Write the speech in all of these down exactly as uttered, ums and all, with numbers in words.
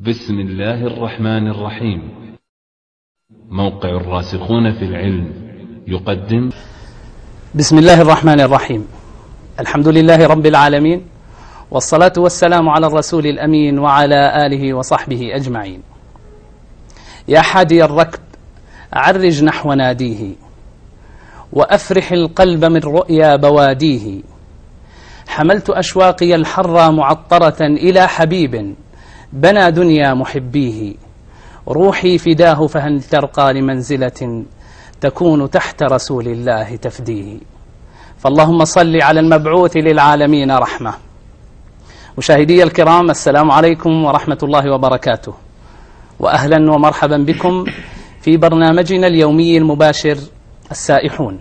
بسم الله الرحمن الرحيم. موقع الراسخون في العلم يقدم. بسم الله الرحمن الرحيم. الحمد لله رب العالمين، والصلاة والسلام على الرسول الأمين وعلى آله وصحبه أجمعين. يا حادي الركب عرج نحو ناديه، وأفرح القلب من رؤيا بواديه. حملت أشواقي الحرى معطرة إلى حبيب بنى دنيا محبيه. روحي فداه فهل ترقى لمنزلة تكون تحت رسول الله تفديه. فاللهم صل على المبعوث للعالمين رحمة. مشاهدي الكرام، السلام عليكم ورحمة الله وبركاته، وأهلا ومرحبا بكم في برنامجنا اليومي المباشر السائحون.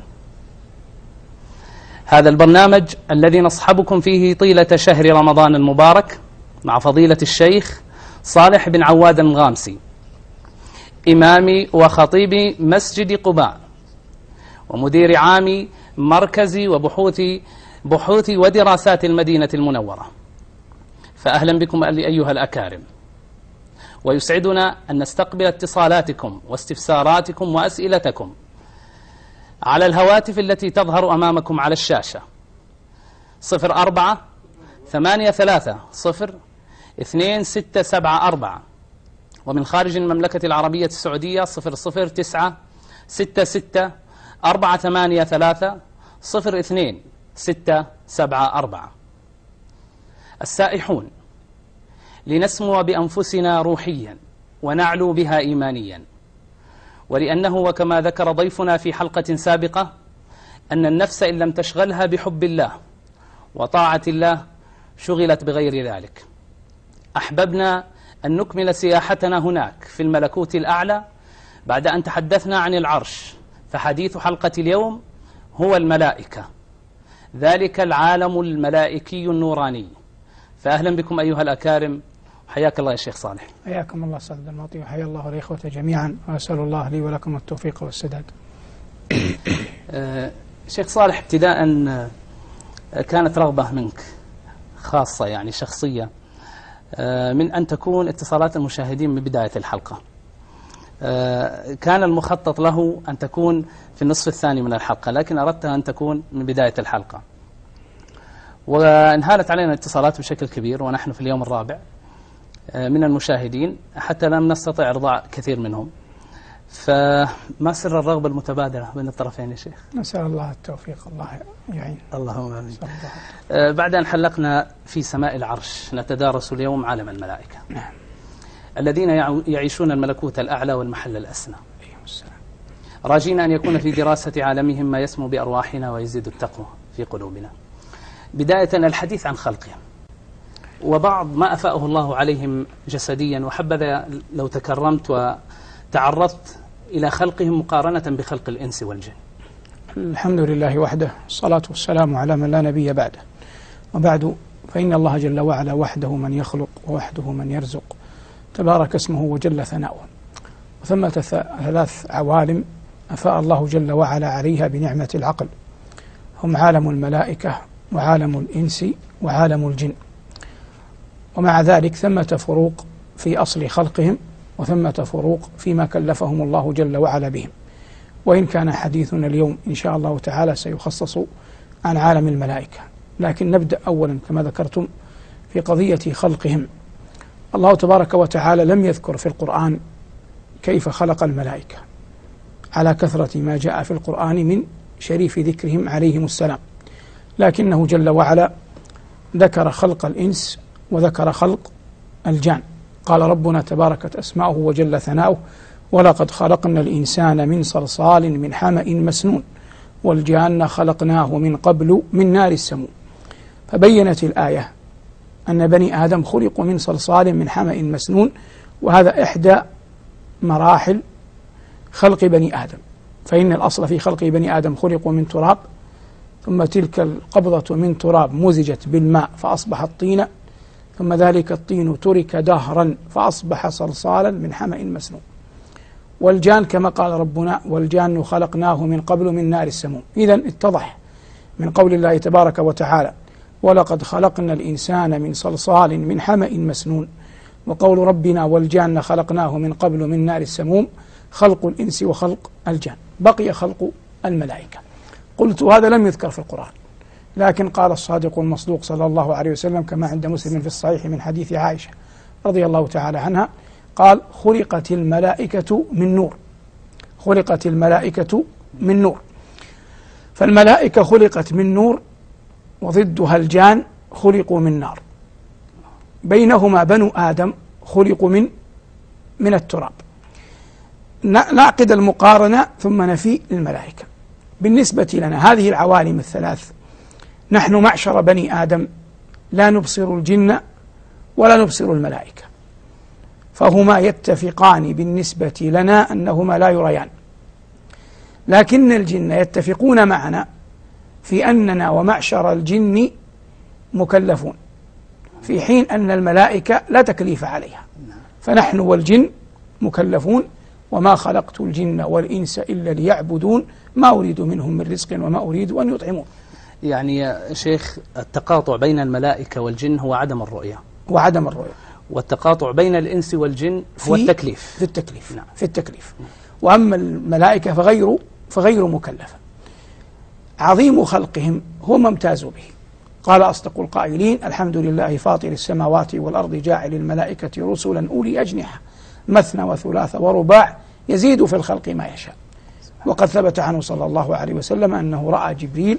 هذا البرنامج الذي نصحبكم فيه طيلة شهر رمضان المبارك مع فضيلة الشيخ صالح بن عواد المغامسي، إمام وخطيب مسجد قباء، ومدير عام مركز وبحوث بحوث ودراسات المدينة المنورة. فأهلا بكم أيها الأكارم، ويسعدنا أن نستقبل اتصالاتكم واستفساراتكم وأسئلتكم على الهواتف التي تظهر أمامكم على الشاشة: صفر أربعة ثمانية ثلاثة صفر اثنين ستة سبعة أربعة، ومن خارج المملكة العربية السعودية صفر صفر تسعة ستة ستة أربعة ثمانية ثلاثة صفر اثنين ستة سبعة أربعة. السائحون، لنسمو بأنفسنا روحيا ونعلو بها إيمانيا، ولأنه وكما ذكر ضيفنا في حلقة سابقة أن النفس إن لم تشغلها بحب الله وطاعة الله شغلت بغير ذلك. أحببنا أن نكمل سياحتنا هناك في الملكوت الأعلى بعد أن تحدثنا عن العرش، فحديث حلقة اليوم هو الملائكة، ذلك العالم الملائكي النوراني. فأهلا بكم أيها الأكارم، حياك الله يا شيخ صالح. حياكم الله سيد المعطي، وحيا الله الإخوة جميعا، وأسأل الله لي ولكم التوفيق والسداد. آه شيخ صالح، ابتداء كانت رغبة منك خاصة يعني شخصية آه من أن تكون اتصالات المشاهدين من بداية الحلقة. آه كان المخطط له أن تكون في النصف الثاني من الحلقة، لكن أردتها أن تكون من بداية الحلقة، وانهالت علينا الاتصالات بشكل كبير، ونحن في اليوم الرابع من المشاهدين حتى لم نستطع إرضاء كثير منهم. فما سر الرغبة المتبادلة بين الطرفين يا شيخ؟ نسأل الله التوفيق، الله يعين. اللهم آمين. آه بعد أن حلقنا في سماء العرش نتدارس اليوم عالم الملائكة. نعم. الذين يعيشون الملكوت الأعلى والمحل الأسنى، راجين أن يكون في دراسة عالمهم ما يسمو بأرواحنا ويزيد التقوى في قلوبنا. بداية الحديث عن خلقهم وبعض ما أفاءه الله عليهم جسديا، وحبذا لو تكرمت وتعرضت إلى خلقهم مقارنة بخلق الإنس والجن. الحمد لله وحده، الصلاة والسلام على من لا نبي بعده، وبعد، فإن الله جل وعلا وحده من يخلق ووحده من يرزق، تبارك اسمه وجل ثناؤه. وثمة ثلاث عوالم أفاء الله جل وعلا عليها بنعمة العقل، هم عالم الملائكة وعالم الإنس وعالم الجن. ومع ذلك ثمة فروق في أصل خلقهم، وثمة فروق فيما كلفهم الله جل وعلا بهم. وإن كان حديثنا اليوم إن شاء الله تعالى سيخصص عن عالم الملائكة، لكن نبدأ أولا كما ذكرتم في قضية خلقهم. الله تبارك وتعالى لم يذكر في القرآن كيف خلق الملائكة على كثرة ما جاء في القرآن من شريف ذكرهم عليهم السلام، لكنه جل وعلا ذكر خلق الإنس وذكر خلق الجان. قال ربنا تباركت أسماؤه وجل ثناؤه: ولقد خلقنا الإنسان من صلصال من حمأ مسنون والجان خلقناه من قبل من نار السموم. فبينت الآية أن بني آدم خلقوا من صلصال من حمأ مسنون، وهذا إحدى مراحل خلق بني آدم. فإن الأصل في خلق بني آدم خلقوا من تراب، ثم تلك القبضة من تراب مزجت بالماء فأصبحت طينا، ثم ذلك الطين ترك دهرا فأصبح صلصالا من حمأ مسنون. والجان كما قال ربنا: والجان خلقناه من قبل من نار السموم. إذن اتضح من قول الله تبارك وتعالى: ولقد خلقنا الإنسان من صلصال من حمأ مسنون وقول ربنا والجان خلقناه من قبل من نار السموم خلق الإنس وخلق الجان، بقي خلق الملائكة. قلت هذا لم يذكر في القرآن، لكن قال الصادق المصدوق صلى الله عليه وسلم كما عند مسلم في الصحيح من حديث عائشة رضي الله تعالى عنها قال خلقت الملائكة من نور، خلقت الملائكة من نور. فالملائكة خلقت من نور، وضدها الجان خلقوا من نار، بينهما بنو آدم خلقوا من من التراب. نعقد المقارنة ثم نفي الملائكة. بالنسبة لنا هذه العوالم الثلاث، نحن معشر بني آدم لا نبصر الجن ولا نبصر الملائكة، فهما يتفقان بالنسبة لنا أنهما لا يريان، لكن الجن يتفقون معنا في أننا ومعشر الجن مكلفون، في حين أن الملائكة لا تكليف عليها، فنحن والجن مكلفون. وما خلقت الجن والإنس إلا ليعبدون ما أريد منهم من رزق وما أريد أن يطعمون. يعني يا شيخ التقاطع بين الملائكة والجن هو عدم الرؤية، وعدم الرؤية، والتقاطع بين الإنس والجن هو في التكليف في التكليف نعم. في التكليف. وأما الملائكة فغير فغير مكلفة. عظيم خلقهم هو ما امتازوا به. قال أصدق القائلين الحمد لله فاطر السماوات والأرض جاعل الملائكة رسلا أولي أجنحة مثنى وثلاث ورباع يزيد في الخلق ما يشاء. وقد ثبت عنه صلى الله عليه وسلم أنه رأى جبريل،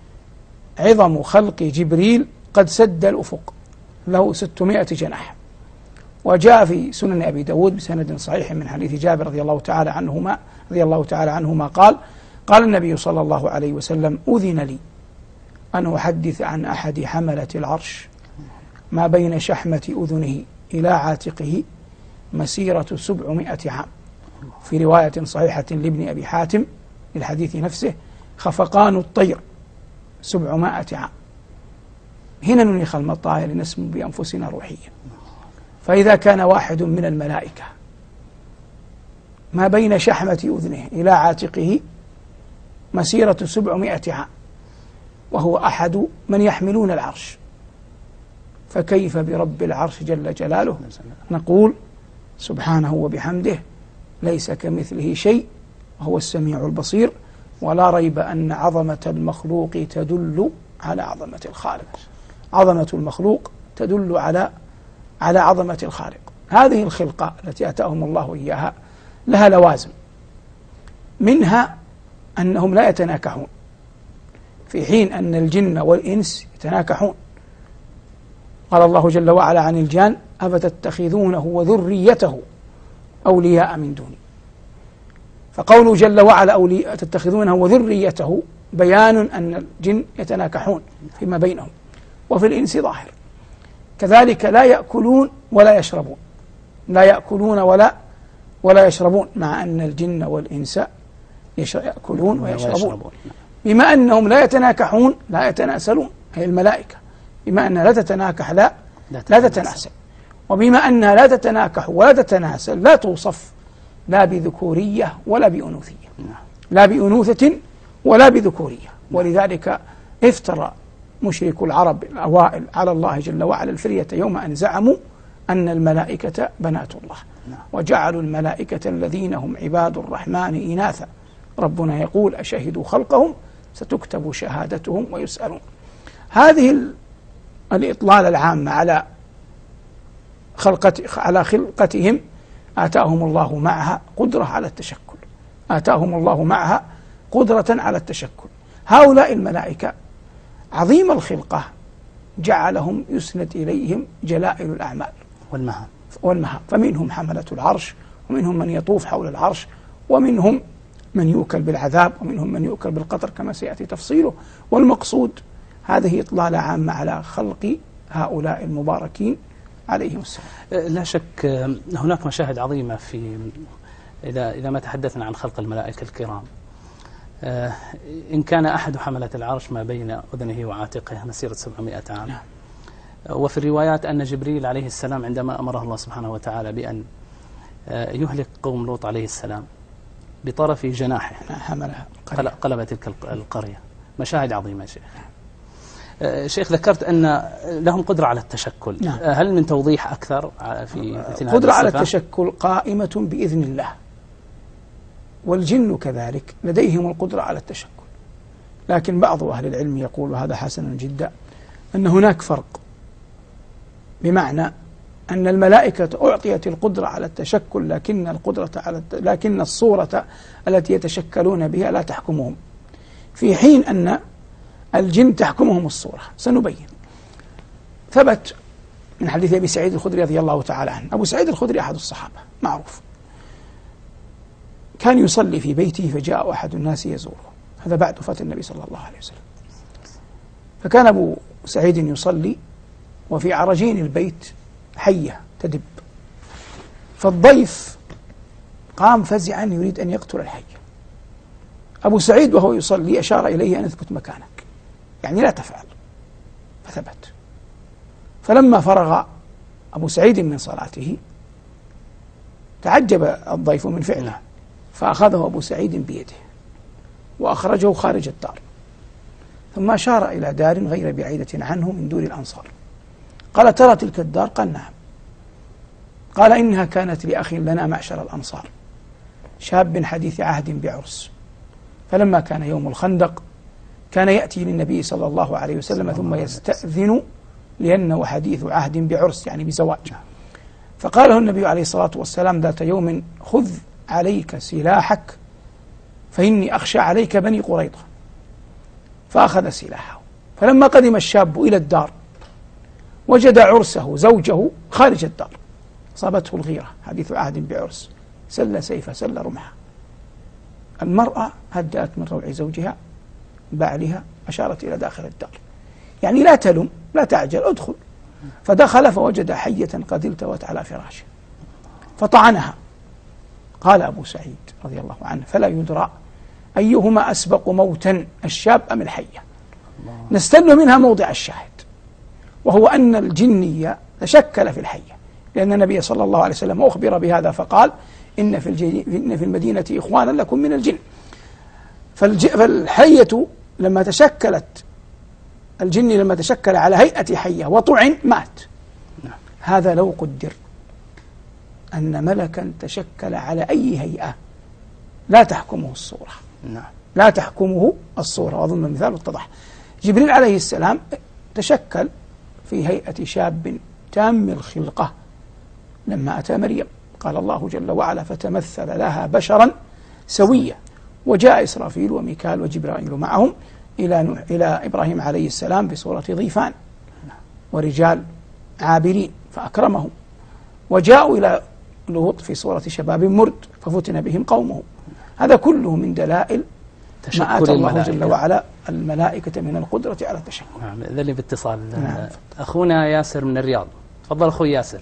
عظم خلق جبريل قد سد الأفق، له ستمائة جناح. وجاء في سنن أبي داود بسند صحيح من حديث جابر رضي الله تعالى عنهما رضي الله تعالى عنهما قال قال النبي صلى الله عليه وسلم أذن لي أن أحدث عن أحد حملة العرش ما بين شحمة أذنه إلى عاتقه مسيرة سبعمائة عام. في رواية صحيحة لابن أبي حاتم للحديث نفسه خفقان الطير سبعمائة عام. هنا ننخ المطايا لنسمو بأنفسنا روحيا. فإذا كان واحد من الملائكة ما بين شحمة أذنه إلى عاتقه مسيرة سبعمائة عام وهو أحد من يحملون العرش، فكيف برب العرش جل جلاله؟ نقول سبحانه وبحمده ليس كمثله شيء وهو السميع البصير. ولا ريب أن عظمة المخلوق تدل على عظمة الخالق، عظمة المخلوق تدل على على عظمة الخالق. هذه الخلقة التي أتاهم الله إياها لها لوازم، منها أنهم لا يتناكحون، في حين أن الجن والإنس يتناكحون. قال الله جل وعلا عن الجان أفتتخذونه وذريته أولياء من دوني. فقوله جل وعلا أولياء تتخذونه وذريته بيان أن الجن يتناكحون فيما بينهم، وفي الإنس ظاهر. كذلك لا يأكلون ولا يشربون، لا يأكلون ولا ولا يشربون، مع أن الجن والإنس يأكلون ويشربون. بما أنهم لا يتناكحون لا يتناسلون، هي الملائكة بما أنها لا تتناكح لا لا تتناسل، وبما أنها لا تتناكح ولا تتناسل لا توصف لا بذكورية ولا بأنوثية، لا بأنوثة ولا بذكورية. ولذلك افترى مشرك العرب الأوائل على الله جل وعلا الفرية يوم أن زعموا أن الملائكة بنات الله، وجعلوا الملائكة الذين هم عباد الرحمن إناثا. ربنا يقول أشهدوا خلقهم ستكتب شهادتهم ويسألون. هذه الإطلال العامة على خلقت على خلقتهم آتاهم الله معها قدرة على التشكل، آتاهم الله معها قدرة على التشكل. هؤلاء الملائكة عظيم الخلقة جعلهم يسند إليهم جلائل الأعمال والمهام والمهام فمنهم حملة العرش، ومنهم من يطوف حول العرش، ومنهم من يؤكل بالعذاب، ومنهم من يؤكل بالقطر كما سيأتي تفصيله. والمقصود هذه إطلالة عامة على خلق هؤلاء المباركين عليهم السلام. لا شك هناك مشاهد عظيمة في إذا إذا ما تحدثنا عن خلق الملائكة الكرام. إن كان أحد حملة العرش ما بين أذنه وعاتقه مسيرة سبعمائة عام. وفي الروايات أن جبريل عليه السلام عندما أمره الله سبحانه وتعالى بأن يهلك قوم لوط عليه السلام بطرف جناحه حملها قلب تلك القرية. مشاهد عظيمة يا شيخ. شيخ ذكرت أن لهم قدرة على التشكل. نعم. هل من توضيح أكثر في مثل قدرة على التشكل قائمة بإذن الله، والجن كذلك لديهم القدرة على التشكل، لكن بعض أهل العلم يقول وهذا حسن جدا أن هناك فرق، بمعنى أن الملائكة أعطيت القدرة على التشكل لكن القدرة على الت... لكن الصورة التي يتشكلون بها لا تحكمهم، في حين أن الجن تحكمهم الصورة. سنبين. ثبت من حديث أبي سعيد الخدري رضي الله تعالى عنه. أبو سعيد الخدري أحد الصحابة معروف، كان يصلي في بيته فجاء أحد الناس يزوره، هذا بعد وفاة النبي صلى الله عليه وسلم. فكان أبو سعيد يصلي وفي عرجين البيت حية تدب، فالضيف قام فزعا يريد أن يقتل الحية. أبو سعيد وهو يصلي أشار إليه أن اثبت مكانك، يعني لا تفعل، فثبت. فلما فرغ أبو سعيد من صلاته تعجب الضيف من فعله، فأخذه أبو سعيد بيده وأخرجه خارج الدار، ثم أشار إلى دار غير بعيدة عنه من دور الأنصار. قال: ترى تلك الدار؟ قال: نعم. قال: إنها كانت لأخ لنا معشر الأنصار، شاب حديث عهد بعرس، فلما كان يوم الخندق كان يأتي للنبي صلى الله عليه وسلم ثم يستأذن لأنه حديث عهد بعرس، يعني بزواج. فقال له النبي عليه الصلاة والسلام ذات يوم: خذ عليك سلاحك فإني أخشى عليك بني قريظة. فأخذ سلاحه. فلما قدم الشاب إلى الدار وجد عرسه زوجه خارج الدار، صابته الغيرة، حديث عهد بعرس، سل سيفه سل رمحه. المرأة هدأت من روع زوجها بعلها، أشارت إلى داخل الدار، يعني لا تلم لا تعجل، ادخل. فدخل فوجد حية قد التوت على فراشه فطعنها. قال أبو سعيد رضي الله عنه: فلا يدرى أيهما أسبق موتا، الشاب أم الحية. نستل منها موضع الشاهد، وهو أن الجنية تشكل في الحية، لأن النبي صلى الله عليه وسلم أخبر بهذا فقال: إن في, إن في المدينة إخوانا لكم من الجن. فالحية لما تشكلت، الجن لما تشكل على هيئة حية وطعن مات. هذا لو قدر أن ملكا تشكل على أي هيئة لا تحكمه الصورة، لا تحكمه الصورة، وأظن المثال اتضح. جبريل عليه السلام تشكل في هيئة شاب تام الخلقة لما أتى مريم، قال الله جل وعلا: فتمثل لها بشرا سويا. وجاء إسرافيل وميكال وجبرائيل معهم إلى إلى إبراهيم عليه السلام بصورة ضيفان ورجال عابرين فأكرمهم، وجاءوا إلى لوط في صورة شباب مرد ففتن بهم قومه. هذا كله من دلائل ما آتى الله جل وعلا الملائكة من القدرة على التشكل. نعم. ذلك باتصال. نعم. أخونا ياسر من الرياض، تفضل أخوي ياسر.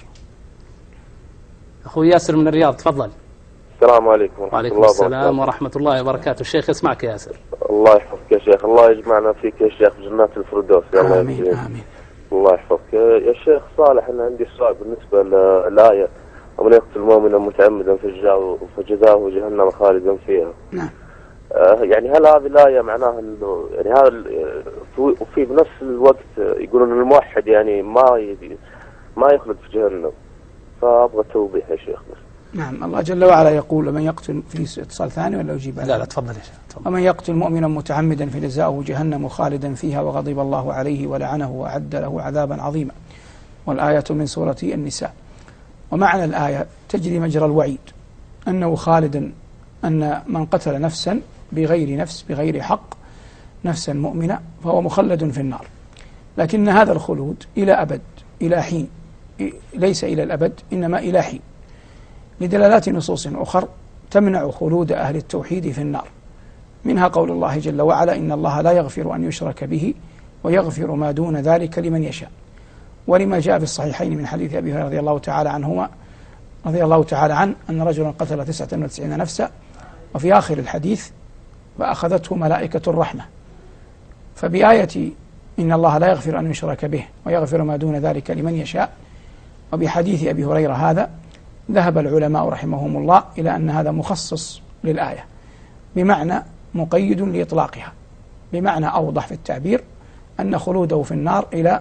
أخوي ياسر من الرياض، تفضل. السلام عليكم ورحمة وعليكم الله السلام وبركاته. ورحمة الله وبركاته. الشيخ يسمعك يا ياسر. الله يحفظك يا شيخ، الله يجمعنا فيك يا شيخ بجنات الفردوس. آمين آمين. الله يحفظك يا شيخ صالح. أنا عندي سؤال بالنسبة للآية: ومن يقتل مؤمنا متعمدا فجزاؤه جهنم خالدا فيها. نعم. آه يعني هل هذه الآية معناها إنه يعني هذا وفي بنفس الوقت يقولون الموحد يعني ما ما يخلد في جهنم؟ فأبغى توضيح يا شيخ بس. نعم. الله جل وعلا يقول: ومن يقتل، في اتصال ثاني ولا أجيب؟ لا لا تفضل يا شيخ. ومن يقتل مؤمنا متعمدا فجزاؤه جهنم خالدا فيها وغضب الله عليه ولعنه وأعد له عذابا عظيما. والآية من سورة النساء. ومعنى الآية تجري مجرى الوعيد، أنه خالدا، أن من قتل نفسا بغير نفس بغير حق، نفسا مؤمنة، فهو مخلد في النار. لكن هذا الخلود إلى أبد، إلى حين، ليس إلى الأبد، إنما إلى حين، لدلالات نصوص أخر تمنع خلود أهل التوحيد في النار، منها قول الله جل وعلا: إن الله لا يغفر أن يشرك به ويغفر ما دون ذلك لمن يشاء. ولما جاء في الصحيحين من حديث أبي هريرة رضي الله تعالى عنهما رضي الله تعالى عنه أن رجلا قتل تسعة وتسعين نفسا، وفي آخر الحديث: فأخذته ملائكة الرحمة. فبآية إن الله لا يغفر أن يشرك به ويغفر ما دون ذلك لمن يشاء، وبحديث أبي هريرة هذا، ذهب العلماء رحمهم الله إلى أن هذا مخصص للآية، بمعنى مقيد لإطلاقها، بمعنى أوضح في التعبير أن خلوده في النار إلى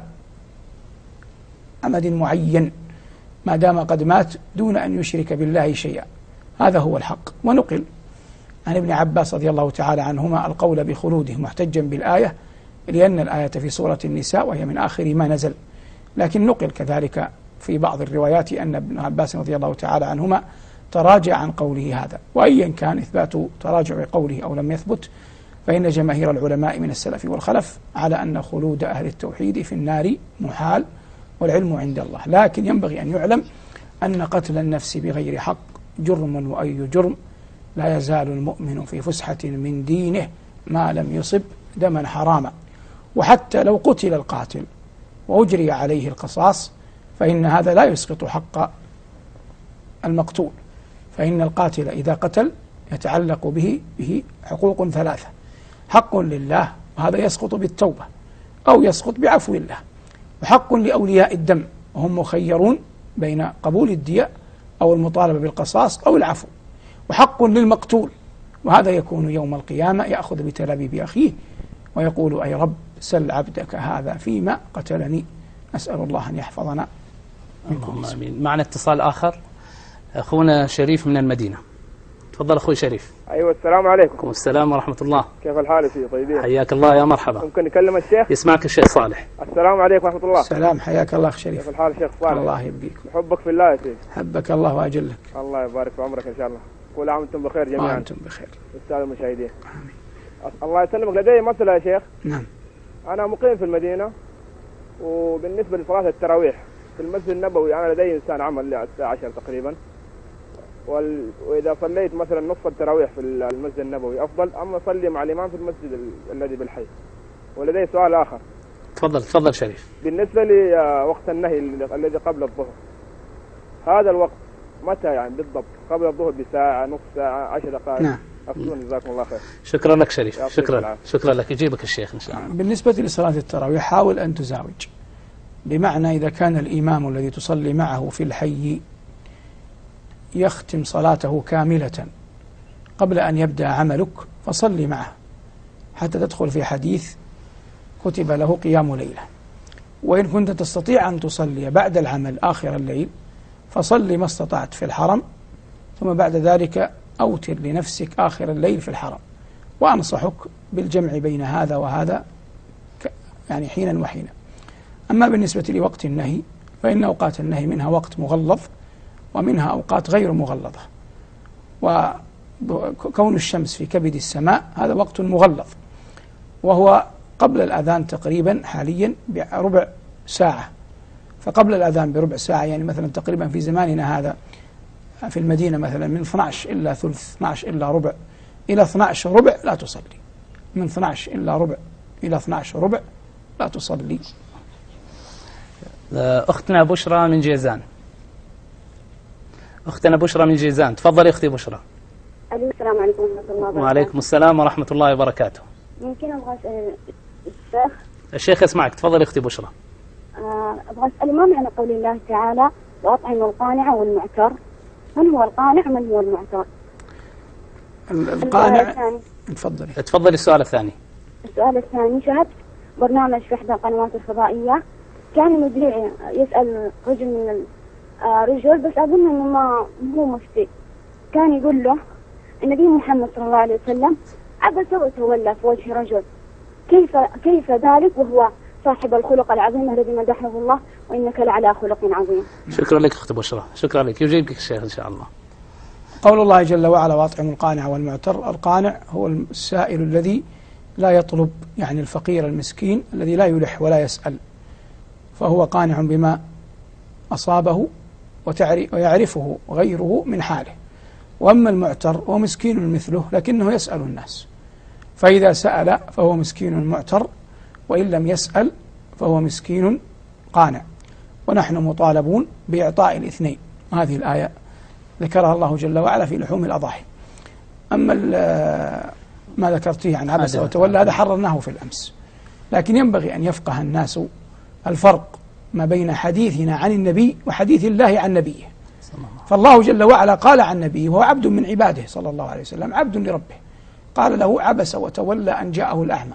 أمد معين ما دام قد مات دون أن يشرك بالله شيئا. هذا هو الحق. ونقل عن ابن عباس رضي الله تعالى عنهما القول بخلوده محتجا بالآية، لأن الآية في سورة النساء وهي من آخر ما نزل، لكن نقل كذلك في بعض الروايات أن ابن عباس رضي الله تعالى عنهما تراجع عن قوله هذا. وأيا كان إثبات تراجع قوله أو لم يثبت، فإن جماهير العلماء من السلف والخلف على أن خلود أهل التوحيد في النار محال، والعلم عند الله. لكن ينبغي أن يعلم أن قتل النفس بغير حق جرم، وأي جرم لا يزال المؤمن في فسحة من دينه ما لم يصب دما حراما. وحتى لو قتل القاتل وأجري عليه القصاص فإن هذا لا يسقط حق المقتول، فإن القاتل إذا قتل يتعلق به به حقوق ثلاثة: حق لله، وهذا يسقط بالتوبة أو يسقط بعفو الله، وحق لأولياء الدم وهم مخيرون بين قبول الدية أو المطالبة بالقصاص أو العفو، وحق للمقتول، وهذا يكون يوم القيامة يأخذ بتلابيب أخيه ويقول: أي رب سل عبدك هذا فيما قتلني. أسأل الله أن يحفظنا. اللهم آمين. معنا اتصال آخر، أخونا شريف من المدينة. تفضل أخوي شريف. أيوة، السلام عليكم. السلام ورحمة الله. كيف الحال يا سيدي؟ طيبين؟ حياك الله، يا مرحبا. ممكن نكلم الشيخ؟ يسمعك الشيخ صالح. السلام عليكم ورحمة الله. السلام، حياك الله أخ شريف. كيف الحال شيخ صالح؟ الله يبقيك. نحبك في الله يا سيدي. حبك الله وأجلك. الله يبارك في عمرك إن شاء الله. كل عام وأنتم بخير جميعا. وأنتم بخير. السادة المشاهدين. آمين. الله يسلمك. لدي مسألة يا شيخ. نعم. أنا مقيم في المدينة، وبالنسبة لصلاة التراويح في المسجد النبوي أنا لدي إنسان عمل الساعة عشرة تقريبا، وال... وإذا صليت مثلا نصف التراويح في المسجد النبوي أفضل أم أصلي مع الإمام في المسجد ال... الذي بالحي؟ ولدي سؤال آخر. تفضل تفضل شريف. بالنسبة لوقت النهي الذي قبل الظهر، هذا الوقت متى يعني بالضبط؟ قبل الظهر بساعة، نصف ساعة، عشر دقائق؟ نعم. أفضل. جزاكم الله خير. شكرا لك شريف. شكرا شكرا لك. يجيبك الشيخ إن شاء الله. بالنسبة لصلاة التراويح حاول أن تزاوج، بمعنى إذا كان الإمام الذي تصلي معه في الحي يختم صلاته كاملة قبل أن يبدأ عملك فصلي معه حتى تدخل في حديث كتب له قيام ليلة. وإن كنت تستطيع أن تصلي بعد العمل آخر الليل فصلي ما استطعت في الحرم، ثم بعد ذلك أوتر لنفسك آخر الليل في الحرم. وأنصحك بالجمع بين هذا وهذا يعني حينا وحينا. أما بالنسبة لوقت النهي فإن أوقات النهي منها وقت مغلظ ومنها أوقات غير مغلظة، وكون الشمس في كبد السماء هذا وقت مغلظ، وهو قبل الأذان تقريبا حاليا بربع ساعة. فقبل الأذان بربع ساعة يعني مثلا تقريبا في زماننا هذا في المدينة مثلا من اثني عشر إلا ثلث، اثني عشر إلا ربع إلى اثني عشر ربع لا تصلي، من اثني عشر إلا ربع إلى اثني عشر ربع لا تصلي. أختنا بشرى من جيزان. أختنا بشرى من جيزان، تفضلي أختي بشرى. السلام عليكم ورحمة الله وبركاته. وعليكم السلام ورحمة الله وبركاته. ممكن أبغى أسأل الشيخ؟ الشيخ يسمعك، تفضلي أختي بشرى. أبغى أسأل ما معنى قول الله تعالى وأطعم القانع والمعتر؟ من هو القانع ومن هو المعتر؟ القانع. تفضلي. تفضلي السؤال الثاني. السؤال الثاني، شاهدت برنامج في إحدى القنوات الفضائية كان المذيع يسأل رجل من الرجل، بس أظن إنه ما هو مفتي، كان يقول له النبي محمد صلى الله عليه وسلم عبس وتولى في وجه رجل، كيف كيف ذلك وهو صاحب الخلق العظيم الذي مدحه الله وإنك لعلى خلق عظيم. شكرا لك أخت بشرى، شكرا لك. يجيبك الشيخ إن شاء الله. قول الله جل وعلا وأطعموا القانع والمعتر. القانع هو السائل الذي لا يطلب، يعني الفقير المسكين الذي لا يلح ولا يسأل، فهو قانع بما أصابه ويعرفه غيره من حاله. وأما المعتر هو مسكين مثله لكنه يسأل الناس، فإذا سأل فهو مسكين معتر، وإن لم يسأل فهو مسكين قانع. ونحن مطالبون بإعطاء الاثنين، وهذه الآية ذكرها الله جل وعلا في لحوم الأضاحي. أما ما ذكرته عن عبس وتولى هذا حررناه في الأمس، لكن ينبغي أن يفقه الناس الفرق ما بين حديثنا عن النبي وحديث الله عن نبيه. فالله جل وعلا قال عن نبيه وهو عبد من عباده صلى الله عليه وسلم، عبد لربه، قال له عبس وتولى أن جاءه الأعمى،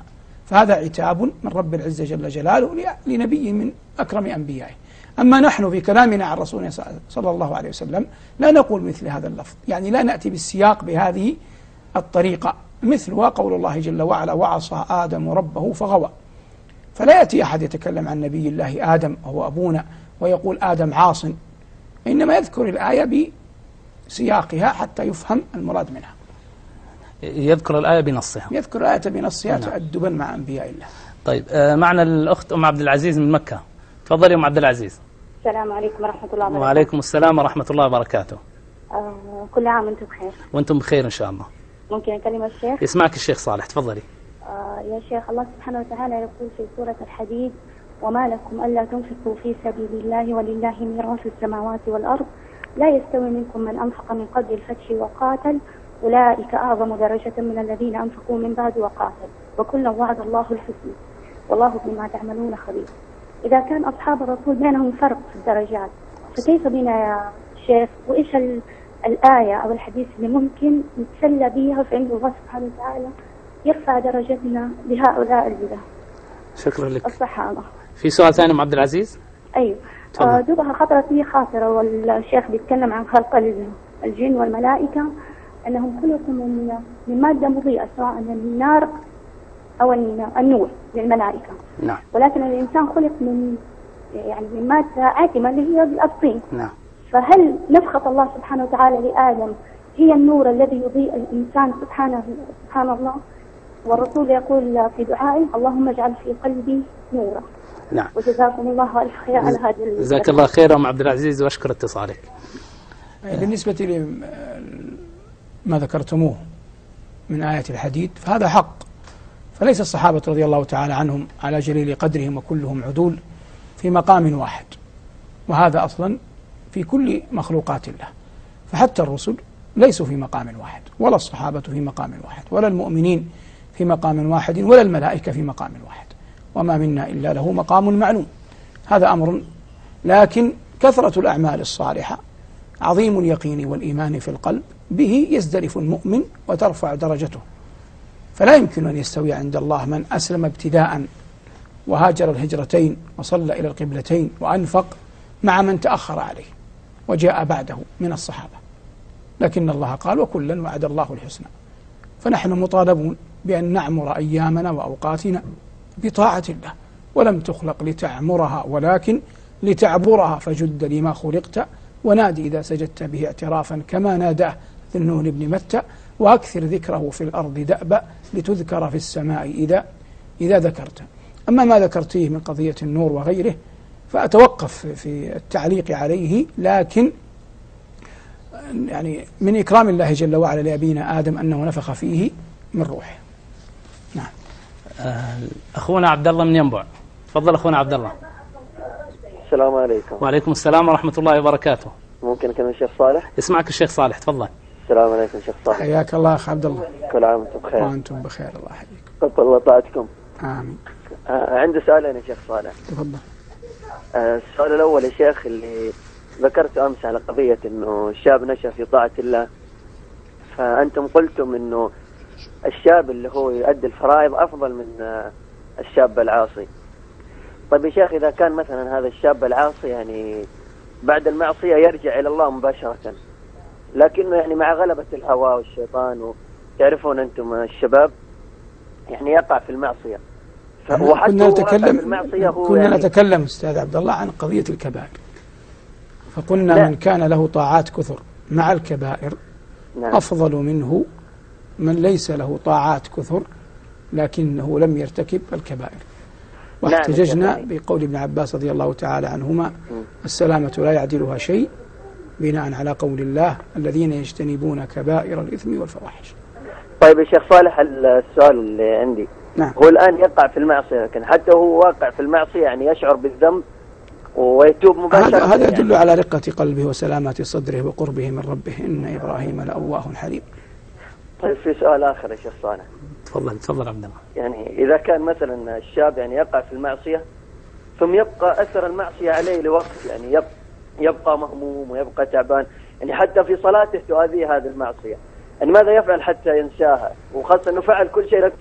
فهذا عتاب من رب العزة جل جلاله لنبي من أكرم أنبيائه. أما نحن في كلامنا عن رسولنا صلى الله عليه وسلم لا نقول مثل هذا اللفظ، يعني لا نأتي بالسياق بهذه الطريقة، مثلها قول الله جل وعلا وعصى آدم ربه فغوى. فلا يأتي أحد يتكلم عن نبي الله آدم وهو أبونا ويقول آدم عاص، إنما يذكر الآية بسياقها حتى يفهم المراد منها. يذكر الآية بنصها يذكر الآية بنصها تأدبا مع أنبياء الله. طيب آه معنا الأخت أم عبد العزيز من مكة. تفضلي أم عبد العزيز. السلام عليكم ورحمة الله وبركاته. وعليكم السلام ورحمة الله وبركاته. آه كل عام وأنتم بخير. وأنتم بخير إن شاء الله. ممكن أكلم الشيخ؟ يسمعك الشيخ صالح، تفضلي. آه يا شيخ، الله سبحانه وتعالى يقول في سورة الحديد وما لكم ألا تنفقوا في سبيل الله ولله ميراث السماوات والأرض لا يستوي منكم من أنفق من قبل الفتح وقاتل أولئك أعظم درجة من الذين أنفقوا من بعد وقاتل وكلا وعد الله الحسنى والله بما تعملون خبير. إذا كان أصحاب الرسول بينهم فرق في الدرجات فكيف بنا يا شيخ؟ وإيش الآية أو الحديث اللي ممكن نتسلى بها في عند الله سبحانه وتعالى يرفع درجتنا بهؤلاء الجدة؟ شكرا لك. الصحابة. في سؤال ثاني أم عبد العزيز؟ أيوه. آه دوبها خطرت لي خاطرة والشيخ بيتكلم عن خلق الجن والملائكة أنهم خلقوا من من مادة مضيئة سواء من النار أو النور للملائكة. نعم. ولكن الإنسان خلق من يعني من مادة عاتمة اللي هي الطين. نعم. فهل نفخة الله سبحانه وتعالى لآدم هي النور الذي يضيء الإنسان سبحانه سبحان الله؟ والرسول يقول في دعائه اللهم اجعل في قلبي نورا. نعم. وجزاكم الله ألف خير على هذه. جزاك الله خير أم عبد العزيز وأشكر اتصالك. بالنسبة لما ذكرتموه من آية الحديد فهذا حق، فليس الصحابة رضي الله تعالى عنهم على جليل قدرهم وكلهم عدول في مقام واحد، وهذا أصلا في كل مخلوقات الله، فحتى الرسل ليسوا في مقام واحد، ولا الصحابة في مقام واحد، ولا المؤمنين في مقام واحد، ولا الملائكة في مقام واحد، وما منا إلا له مقام معلوم. هذا أمر، لكن كثرة الأعمال الصالحة عظيم اليقين والإيمان في القلب، به يزدرف المؤمن وترفع درجته. فلا يمكن أن يستوي عند الله من أسلم ابتداء وهاجر الهجرتين وصلى إلى القبلتين وأنفق مع من تأخر عليه وجاء بعده من الصحابة، لكن الله قال وكلا وعد الله الحسنى. فنحن مطالبون بأن نعمر أيامنا وأوقاتنا بطاعة الله، ولم تخلق لتعمرها ولكن لتعبرها، فجد لما خلقت ونادي إذا سجدت به اعترافا كما ناداه ذو النون بن متى، وأكثر ذكره في الأرض دأبا لتذكر في السماء إذا إذا ذكرت. أما ما ذكرتيه من قضية النور وغيره فأتوقف في التعليق عليه، لكن يعني من إكرام الله جل وعلا لأبينا آدم أنه نفخ فيه من روحه. نعم. أخونا عبد الله من ينبع، تفضل أخونا عبد الله. السلام عليكم. وعليكم السلام ورحمة الله وبركاته. ممكن أكلم الشيخ صالح؟ يسمعك الشيخ صالح، تفضل. السلام عليكم شيخ صالح. حياك الله أخ عبد الله. كل عام وأنتم بخير. وأنتم بخير الله يحييكم. قبل الله طاعتكم. آمين. آه عندي سؤالين يا شيخ صالح. تفضل. آه السؤال الأول يا شيخ، اللي ذكرت أمس على قضية إنه الشاب نشأ في طاعة الله، فأنتم قلتم إنه الشاب اللي هو يؤدي الفرائض أفضل من آه الشاب العاصي. طيب يا شيخ، إذا كان مثلا هذا الشاب العاصي يعني بعد المعصية يرجع إلى الله مباشرة، لكنه يعني مع غلبة الهوى والشيطان، وتعرفون أنتم الشباب يعني يقع في المعصية، كنا نتكلم كنا يعني نتكلم أستاذ عبد الله عن قضية الكبائر، فقلنا لا. من كان له طاعات كثر مع الكبائر نعم. أفضل منه من ليس له طاعات كثر لكنه لم يرتكب الكبائر. واحتججنا نعم. بقول ابن عباس رضي الله تعالى عنهما السلامة لا يعدلها شيء، بناء على قول الله الذين يجتنبون كبائر الإثم والفواحش. طيب يا شيخ صالح، السؤال اللي عندي نعم. هو الآن يقع في المعصية، لكن حتى هو واقع في المعصية يعني يشعر بالذنب ويتوب مباشرة. هذا يعني يدل على رقة قلبه وسلامة صدره وقربه من ربه، إن إبراهيم لأواه حليم. طيب في سؤال آخر يا شيخ صالح. تفضل تفضل عبد الله. يعني إذا كان مثلا الشاب يعني يقع في المعصية ثم يبقى أثر المعصية عليه لوقت، يعني يبقى, يبقى مهموم ويبقى تعبان، يعني حتى في صلاته تؤذيه هذه المعصية، يعني ماذا يفعل حتى ينساها؟ وخاصة أنه فعل كل شيء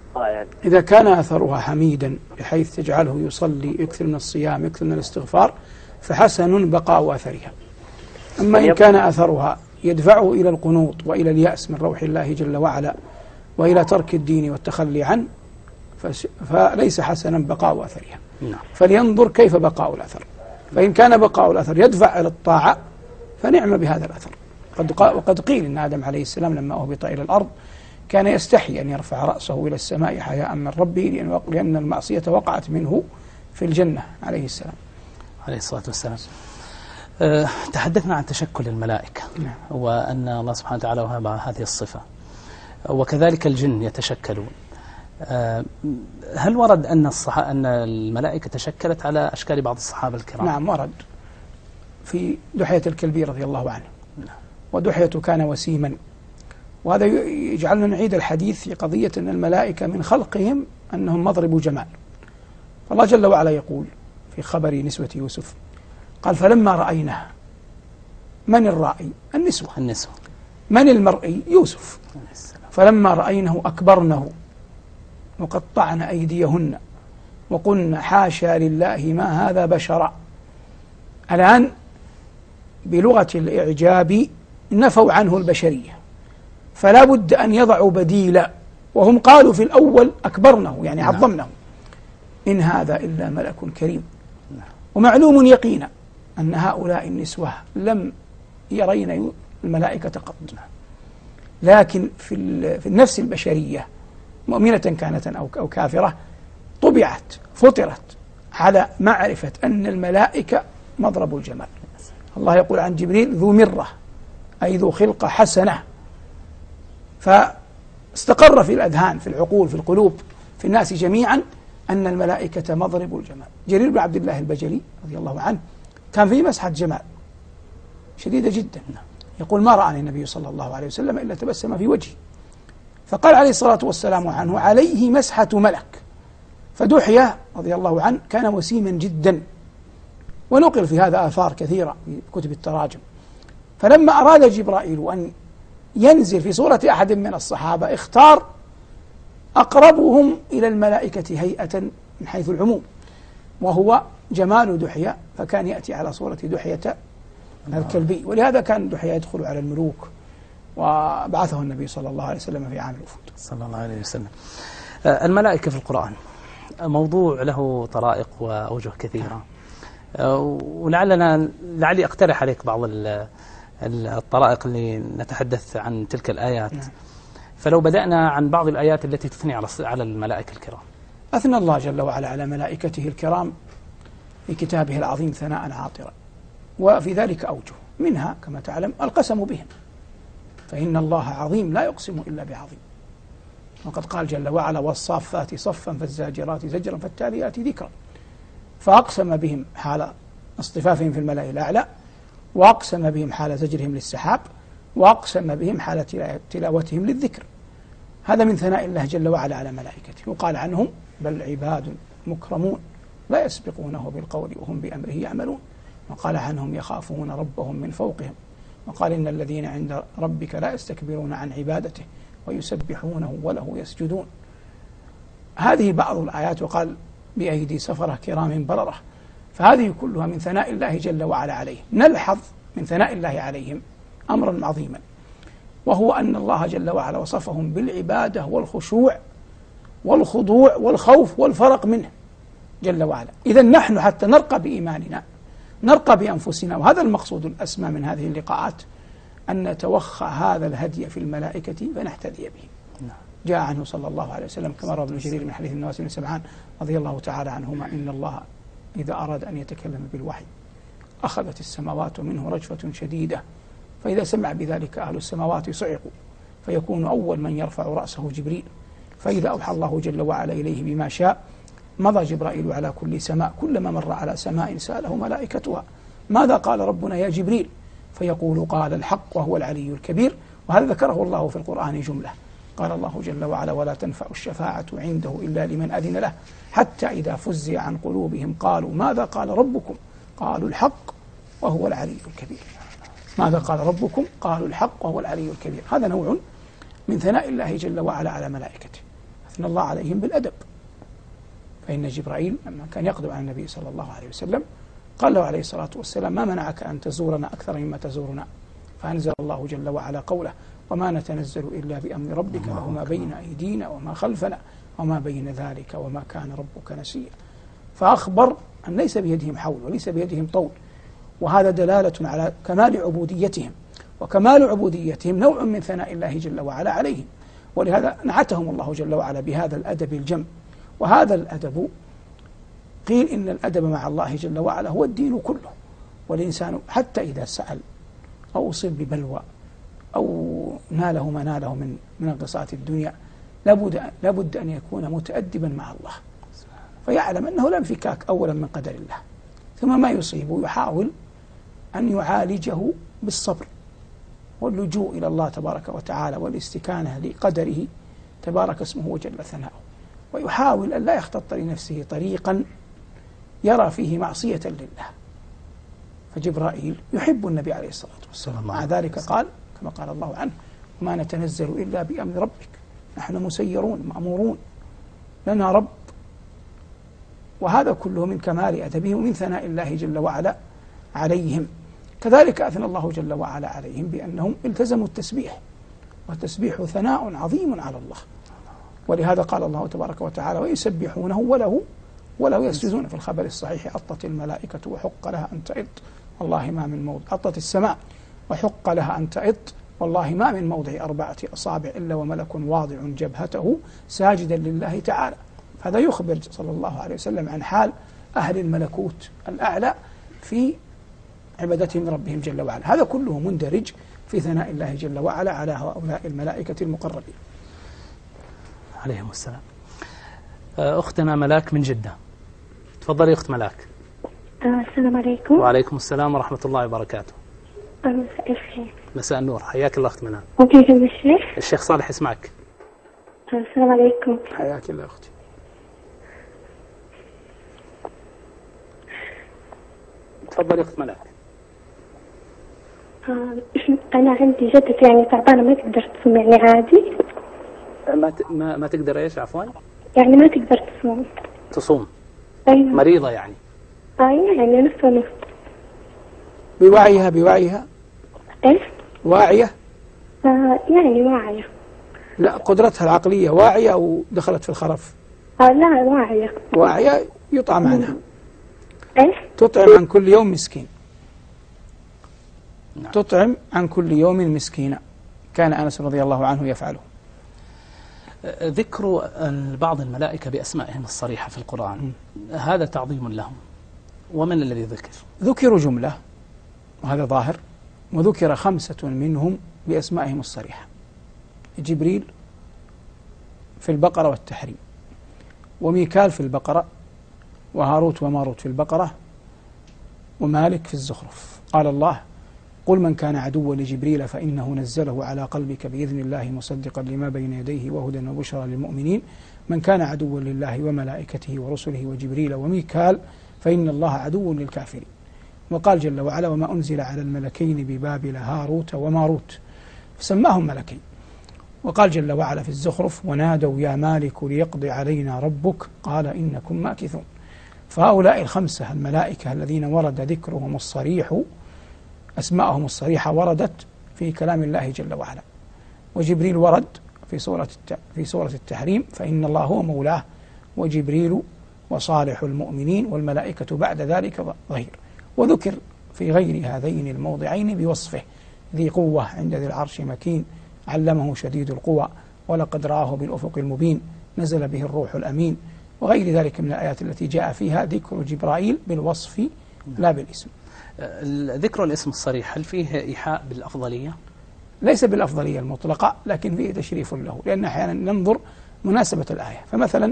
يعني. إذا كان أثرها حميدا بحيث تجعله يصلي، يكثر من الصيام، يكثر من الاستغفار، فحسن بقاء أثرها. أما إن كان أثرها يدفعه إلى القنوط وإلى اليأس من روح الله جل وعلا وإلى ترك الدين والتخلي عنه، فليس حسنا بقاء أثرها. فلينظر كيف بقاء الأثر. فإن كان بقاء الأثر يدفع إلى الطاعة فنعم بهذا الأثر. وقد قيل إن آدم عليه السلام لما أهبط إلى الأرض كان يستحي أن يرفع رأسه إلى السماء حياء من ربه، لأن المعصية وقعت منه في الجنة عليه السلام عليه الصلاة والسلام. أه تحدثنا عن تشكل الملائكة. نعم. وأن الله سبحانه وتعالى وهب هذه الصفة، وكذلك الجن يتشكلون. أه هل ورد أن الصح... أن الملائكة تشكلت على أشكال بعض الصحابة الكرام؟ نعم ورد في دحية الكلبي رضي الله عنه. نعم. ودحية كان وسيما، وهذا يجعلنا نعيد الحديث في قضية أن الملائكة من خلقهم أنهم مضرب جمال. فالله جل وعلا يقول في خبر نسوة يوسف قال فلما رأيناه، من الرائي؟ النسوة. النسوة. من المرئي؟ يوسف. فلما رأينه أكبرنه وقطعن أيديهن وقلنا حاشا لله ما هذا بشرا. الآن بلغة الإعجاب نفوا عنه البشرية، فلا بد أن يضعوا بديلا، وهم قالوا في الأول أكبرنه يعني عظمنه، إن هذا إلا ملك كريم. ومعلوم يقينا أن هؤلاء النسوة لم يرين الملائكة قط، لكن في في النفس البشرية مؤمنة كانت أو كافرة طبعت فطرت على معرفة أن الملائكة مضرب الجمال. الله يقول عن جبريل ذو مرة، أي ذو خلقة حسنة. فاستقر في الأذهان، في العقول، في القلوب، في الناس جميعا أن الملائكة مضرب الجمال. جرير بن عبد الله البجلي رضي الله عنه كان فيه مسحة جمال شديدة جدا، يقول ما رآني النبي صلى الله عليه وسلم إلا تبسم في وجهي، فقال عليه الصلاة والسلام عنه عليه مسحة ملك. فدحية رضي الله عنه كان وسيما جدا، ونقل في هذا آثار كثيرة في كتب التراجم. فلما أراد جبرائيل أن ينزل في صورة أحد من الصحابة اختار أقربهم إلى الملائكة هيئة من حيث العموم، وهو جمال دحية، فكان يأتي على صورة دحية الكلبي. ولهذا كان دحية يدخل على الملوك، وبعثه النبي صلى الله عليه وسلم في عام الوفود صلى الله عليه وسلم. الملائكة في القرآن موضوع له طرائق وأوجه كثيرة، ولعلنا لعلي أقترح عليك بعض الطرائق اللي نتحدث عن تلك الآيات. نعم. فلو بدأنا عن بعض الآيات التي تثني على الملائكة الكرام. أثنى الله جل وعلا على ملائكته الكرام في كتابه العظيم ثناء عاطرا، وفي ذلك أوجه، منها كما تعلم القسم بهم، فإن الله عظيم لا يقسم إلا بعظيم. وقد قال جل وعلا والصافات صفا فالزاجرات زجرا فالتاليات ذكرا، فأقسم بهم حال اصطفافهم في الملأ الأعلى، وأقسم بهم حال زجرهم للسحاب، وأقسم بهم حال تلاوتهم للذكر. هذا من ثناء الله جل وعلا على ملائكته. وقال عنهم بل عباد مكرمون لا يسبقونه بالقول وهم بأمره يعملون. وقال عنهم يخافون ربهم من فوقهم. وقال إن الذين عند ربك لا يستكبرون عن عبادته ويسبحونه وله يسجدون. هذه بعض الآيات. وقال بأيدي سفرة كرام بررة. فهذه كلها من ثناء الله جل وعلا عليه. نلحظ من ثناء الله عليهم أمرا عظيما، وهو أن الله جل وعلا وصفهم بالعبادة والخشوع والخضوع والخوف والفرق منه جل وعلا. إذن نحن حتى نرقى بإيماننا نرقى بأنفسنا، وهذا المقصود الأسمى من هذه اللقاءات، أن نتوخى هذا الهدي في الملائكة فنحتذي به. جاء عنه صلى الله عليه وسلم كما روى ابن جرير من حديث النواس بن سمعان رضي الله تعالى عنهما إن الله إذا أراد أن يتكلم بالوحي أخذت السماوات منه رجفة شديدة، فإذا سمع بذلك أهل السماوات صعقوا، فيكون أول من يرفع رأسه جبريل، فإذا أوحى الله جل وعلا إليه بما شاء مضى جبرائيل على كل سماء، كلما مر على سماء سأله ملائكتها ماذا قال ربنا يا جبريل، فيقول قال الحق وهو العلي الكبير. وهذا ذكره الله في القرآن جملة. قال الله جل وعلا ولا تنفع الشفاعة عنده إلا لمن أذن له حتى إذا فزع عن قلوبهم قالوا ماذا قال ربكم قالوا الحق وهو العلي الكبير. ماذا قال ربكم قالوا الحق وهو العلي الكبير. هذا نوع من ثناء الله جل وعلا على ملائكته. أثنى الله عليهم بالأدب. فإن جبرائيل لما كان يقدم على النبي صلى الله عليه وسلم قال له عليه الصلاة والسلام: ما منعك أن تزورنا أكثر مما تزورنا؟ فأنزل الله جل وعلا قوله: وما نتنزل إلا بأمر ربك له ما بين أيدينا وما خلفنا وما بين ذلك وما كان ربك نسيا. فأخبر أن ليس بيدهم حول وليس بيدهم طول، وهذا دلالة على كمال عبوديتهم، وكمال عبوديتهم نوع من ثناء الله جل وعلا عليهم، ولهذا نعتهم الله جل وعلا بهذا الأدب الجم. وهذا الأدب قيل إن الأدب مع الله جل وعلا هو الدين كله. والإنسان حتى إذا سأل أو أصيب ببلوى أو ناله ما ناله من من انقصات الدنيا لابد لابد أن يكون متأدبا مع الله، فيعلم أنه لا انفكاك أولا من قدر الله، ثم ما يصيبه يحاول أن يعالجه بالصبر واللجوء إلى الله تبارك وتعالى والاستكانة لقدره تبارك اسمه وجل ثناؤه، ويحاول أن لا يختط لنفسه طريقا يرى فيه معصية لله. فجبرائيل يحب النبي عليه الصلاة والسلام، مع ذلك قال كما قال الله عنه: وما نتنزل إلا بأمر ربك، نحن مسيرون مأمورون لنا رب. وهذا كله من كمال أدبه ومن ثناء الله جل وعلا عليهم. كذلك أثنى الله جل وعلا عليهم بأنهم التزموا التسبيح، والتسبيح ثناء عظيم على الله، ولهذا قال الله تبارك وتعالى: ويسبحونه وله وله يسجدون. في الخبر الصحيح: أطت الملائكة وحق لها أن تئط والله ما من موضع، أطت السماء وحق لها أن تئط والله ما من موضع أربعة أصابع إلا وملك واضع جبهته ساجدا لله تعالى. هذا يخبر صلى الله عليه وسلم عن حال أهل الملكوت الأعلى في عبادتهم ربهم جل وعلا. هذا كله مندرج في ثناء الله جل وعلا على هؤلاء الملائكة المقربين عليهم السلام. أختنا ملاك من جدة، تفضلي أخت ملاك. السلام عليكم. وعليكم السلام ورحمة الله وبركاته. مساء الخير. مساء النور، حياك الله أخت منال. ممكن يكلم الشيخ؟ الشيخ صالح يسمعك. السلام عليكم. حياك الله أختي. تفضلي أخت ملاك. أنا عندي جدتي يعني تعبانة ما تقدر تصوم يعني عادي. ما ت... ما, ما تقدر إيش عفوا؟ يعني ما تقدر تصوم. تصوم. أيوة. مريضة يعني. أيوة يعني نص ونص. بوعيها بوعيها. إيش؟ واعية؟ آه يعني واعية. لا، قدرتها العقلية واعية أو دخلت في الخرف؟ آه لا واعية. واعية يطعم عنها. إيش؟ تطعم عن كل يوم مسكين. نعم. تطعم عن كل يوم مسكينا، كان أنس رضي الله عنه يفعله. ذكر بعض الملائكة بأسمائهم الصريحة في القرآن م. هذا تعظيم لهم، ومن الذي ذكر؟ ذكروا جملة وهذا ظاهر، وذكر خمسة منهم بأسمائهم الصريحة: جبريل في البقرة والتحريم، وميكال في البقرة، وهاروت وماروت في البقرة، ومالك في الزخرف. قال الله: قل من كان عدوا لجبريل فإنه نزله على قلبك بإذن الله مصدقا لما بين يديه وهدى وبشرى للمؤمنين، من كان عدوا لله وملائكته ورسله وجبريل وميكال فإن الله عدو للكافرين. وقال جل وعلا: وما أنزل على الملكين ببابل هاروت وماروت، فسماهم ملكين. وقال جل وعلا في الزخرف: ونادوا يا مالك ليقضي علينا ربك قال إنكم ماكثون. فهؤلاء الخمسة الملائكة الذين ورد ذكرهم الصريح، أسماءهم الصريحة وردت في كلام الله جل وعلا. وجبريل ورد في سورة في سورة التحريم: فإن الله هو مولاه وجبريل وصالح المؤمنين والملائكة بعد ذلك ظهير. وذكر في غير هذين الموضعين بوصفه: ذي قوة عند ذي العرش مكين، علمه شديد القوى، ولقد رآه بالأفق المبين، نزل به الروح الأمين، وغير ذلك من الآيات التي جاء فيها ذكر جبرائيل بالوصف لا بالاسم. ذكر الاسم الصريح هل فيه إيحاء بالأفضلية؟ ليس بالأفضلية المطلقة، لكن فيه تشريف له، لأن أحيانا ننظر مناسبة الآية. فمثلا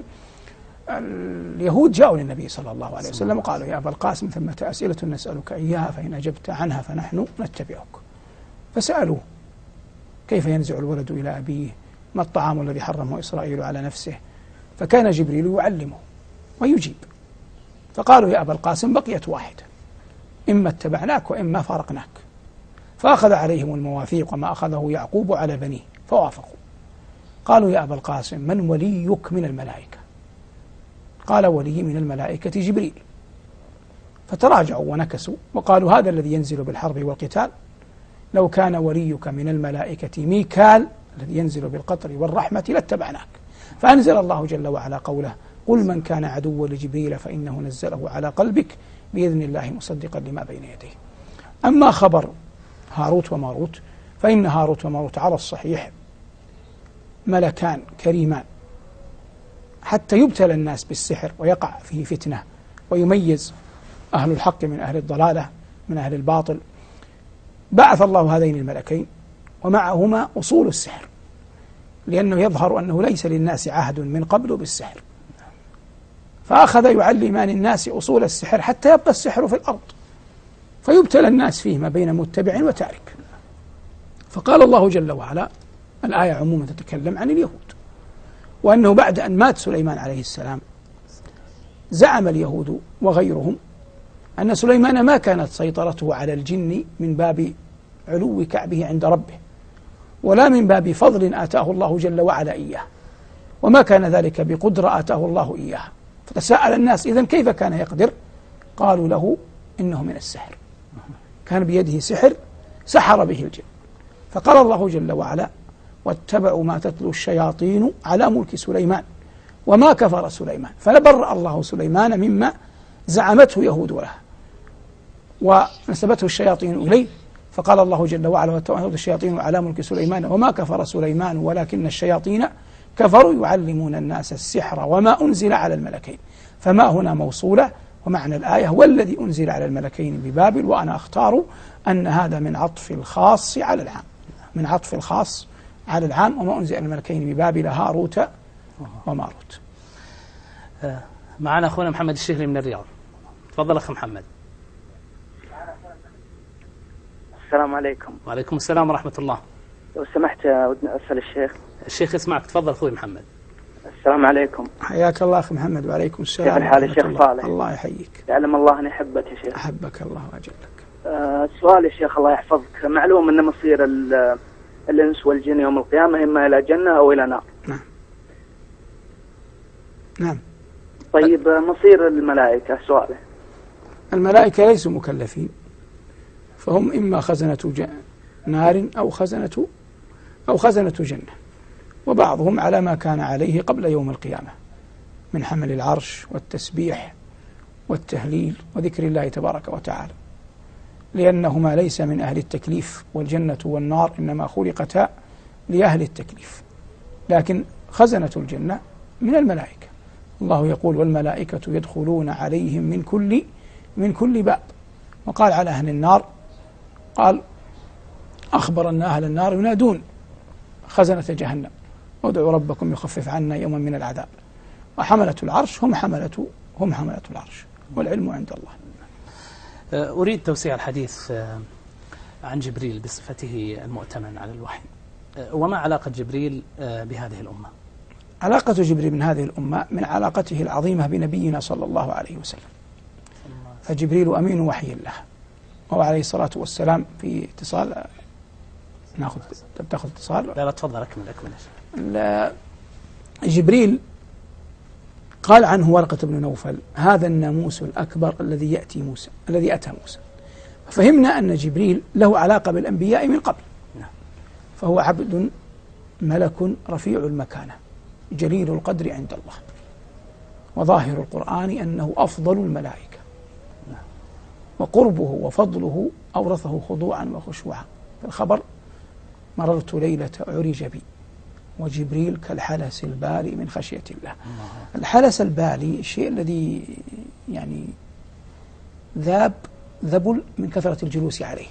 اليهود جاءوا للنبي صلى الله عليه وسلم وقالوا: يا أبا القاسم ثمة أسئلة نسألك إياها فإن أجبت عنها فنحن نتبعك. فسألوه: كيف ينزع الولد إلى أبيه؟ ما الطعام الذي حرمه إسرائيل على نفسه؟ فكان جبريل يعلمه ويجيب. فقالوا: يا أبا القاسم بقيت واحدة، إما اتبعناك وإما فارقناك. فأخذ عليهم المواثيق وما أخذه يعقوب على بنيه فوافقوا. قالوا يا أبا القاسم من وليك من الملائكة؟ قال ولي من الملائكة جبريل. فتراجعوا ونكسوا وقالوا هذا الذي ينزل بالحرب والقتال، لو كان وليك من الملائكة ميكال الذي ينزل بالقطر والرحمة لاتبعناك. فأنزل الله جل وعلا قوله قل من كان عدوا لجبريل فإنه نزله على قلبك بإذن الله مصدقا لما بين يديه. أما خبر هاروت وماروت فإن هاروت وماروت على الصحيح ملكان كريمان، حتى يبتلى الناس بالسحر ويقع فيه فتنة ويميز أهل الحق من أهل الضلالة من أهل الباطل. بعث الله هذين الملكين ومعهما أصول السحر، لأنه يظهر أنه ليس للناس عهد من قبل بالسحر، فأخذ يعلمان الناس أصول السحر حتى يبقى السحر في الأرض، فيبتلى الناس فيه ما بين متبع وتارك. فقال الله جل وعلا، الآية عموما تتكلم عن اليهود، وأنه بعد أن مات سليمان عليه السلام زعم اليهود وغيرهم أن سليمان ما كانت سيطرته على الجن من باب علو كعبه عند ربه، ولا من باب فضل آتاه الله جل وعلا إياه، وما كان ذلك بقدرة آتاه الله إياها. فتساءل الناس إذن كيف كان يقدر؟ قالوا له إنه من السحر، كان بيده سحر سحر به الجن. فقال الله جل وعلا واتبعوا ما تتلو الشياطين على ملك سليمان وما كفر سليمان، فبرأ الله سليمان مما زعمته يهود له ونسبته الشياطين إليه. فقال الله جل وعلا واتبعوا الشياطين على ملك سليمان وما كفر سليمان ولكن الشياطين كفروا يعلمون الناس السحر وما أنزل على الملكين. فما هنا موصولة، ومعنى الآية والذي أنزل على الملكين ببابل، وأنا أختار أن هذا من عطف الخاص على العام، من عطف الخاص على العام. وما أنزل على الملكين ببابل هاروت وماروت. معنا أخونا محمد الشهري من الرياض. تفضل أخ محمد. السلام عليكم. وعليكم السلام ورحمة الله. لو سمحت ودنا أسأل الشيخ. الشيخ يسمعك، تفضل أخوي محمد. السلام عليكم. حياك الله أخي محمد. وعليكم السلام. كيف الحال يا شيخ صالح؟ الله يحييك. يعلم الله أني أحبك يا شيخ. أحبك الله وأجلك. آه سؤال يا شيخ الله يحفظك، معلوم أن مصير الإنس والجن يوم القيامة إما إلى جنة أو إلى نار. نعم. نعم. طيب مصير الملائكة سؤاله. الملائكة ليسوا مكلفين، فهم إما خزنة نار أو خزنة أو خزنة جنة، وبعضهم على ما كان عليه قبل يوم القيامة من حمل العرش والتسبيح والتهليل وذكر الله تبارك وتعالى، لأنهما ليس من أهل التكليف، والجنة والنار إنما خلقتا لأهل التكليف. لكن خزنة الجنة من الملائكة، الله يقول والملائكة يدخلون عليهم من كل من كل باب. وقال على أهل النار، قال أخبر أن أهل النار ينادون خزنة جهنم ادعوا ربكم يخفف عنا يوما من العذاب. وحملة العرش هم حملة هم حملة العرش، والعلم عند الله. أريد توسيع الحديث عن جبريل بصفته المؤتمن على الوحي. وما علاقة جبريل بهذه الأمة؟ علاقة جبريل من هذه الأمة من علاقته العظيمة بنبينا صلى الله عليه وسلم، فجبريل أمين وحي الله، وهو عليه الصلاة والسلام في اتصال. ناخذ تاخذ اتصال؟ لا لا تفضل أكمل أكمل. جبريل قال عنه ورقة بن نوفل هذا الناموس الأكبر الذي يأتي موسى الذي أتى موسى. ففهمنا أن جبريل له علاقة بالأنبياء من قبل، فهو عبد ملك رفيع المكانة جليل القدر عند الله، وظاهر القرآن أنه أفضل الملائكة، وقربه وفضله أورثه خضوعا وخشوعا. في الخبر مررت ليلة عرج بي وجبريل كالحلس البالي من خشية الله. الحلس البالي الشيء الذي يعني ذاب ذبل من كثرة الجلوس عليه،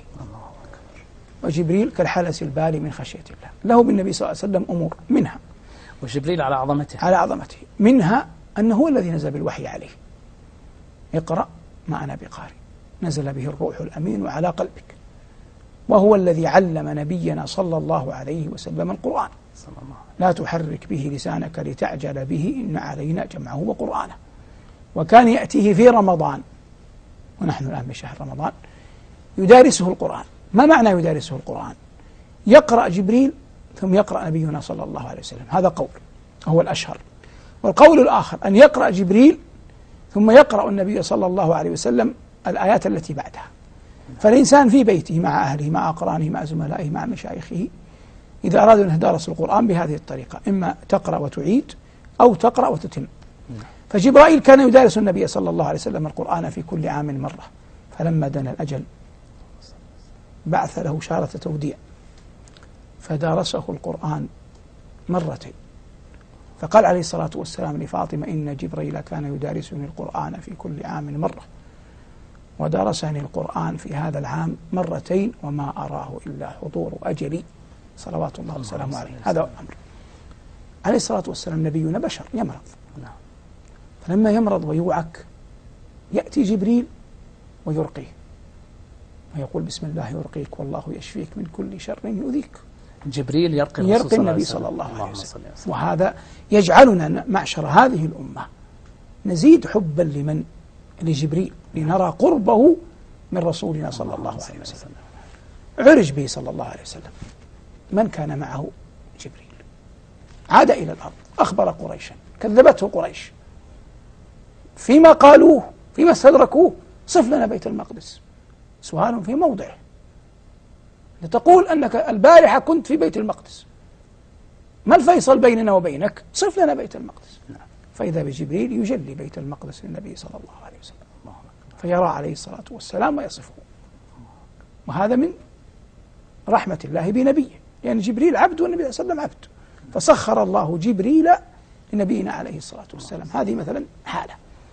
وجبريل كالحلس البالي من خشية الله. له بالنبي صلى الله عليه وسلم أمور، منها وجبريل على عظمته على عظمته منها أنه هو الذي نزل بالوحي عليه، اقرأ ما أنا بقارئ نزل به الروح الأمين على قلبك، وهو الذي علم نبينا صلى الله عليه وسلم القرآن، لا تحرك به لسانك لتعجل به إن علينا جمعه وقرآنه. وكان يأتيه في رمضان، ونحن الآن بشهر رمضان، يدارسه القرآن. ما معنى يدارسه القرآن؟ يقرأ جبريل ثم يقرأ نبينا صلى الله عليه وسلم. هذا قول هو الأشهر. والقول الآخر أن يقرأ جبريل ثم يقرأ النبي صلى الله عليه وسلم الآيات التي بعدها. فالإنسان في بيته مع أهله مع أقرانه مع زملائه مع مشايخه إذا أرادوا أن يدرسوا القرآن بهذه الطريقة، إما تقرأ وتعيد أو تقرأ وتتم. فجبرائيل كان يدارس النبي صلى الله عليه وسلم القرآن في كل عام مرة، فلما دنا الأجل بعث له شارة توديع فدارسه القرآن مرتين. فقال عليه الصلاة والسلام لفاطمة: إن جبريل كان يدارسني القرآن في كل عام مرة، ودرسني القرآن في هذا العام مرتين، وما أراه إلا حضور أجلي صلوات الله وسلامه عليه. هذا أمر. عليه الصلاة والسلام نبينا بشر يمرض، فلما يمرض ويوعك يأتي جبريل ويرقيه ويقول: بسم الله يرقيك والله يشفيك من كل شر يؤذيك. جبريل يرقي, يرقي النبي صلى الله عليه وسلم. وهذا يجعلنا معشر هذه الأمة نزيد حبا لمن لجبريل، لنرى قربه من رسولنا صلى الله عليه وسلم. عرج به صلى الله عليه وسلم. من كان معه؟ جبريل. عاد إلى الأرض، أخبر قريشا، كذبته قريش فيما قالوه فيما استدركوه: صف لنا بيت المقدس. سؤال في موضعه، لتقول أنك البارحة كنت في بيت المقدس، ما الفيصل بيننا وبينك؟ صف لنا بيت المقدس. فإذا بجبريل يجلي بيت المقدس للنبي صلى الله عليه وسلم فيرى عليه الصلاة والسلام ويصفه. وهذا من رحمة الله بنبيه، لأن يعني جبريل عبد والنبي صلى الله عليه وسلم عبد، فسخر الله جبريل لنبينا عليه الصلاة والسلام. هذه مثلا حالة.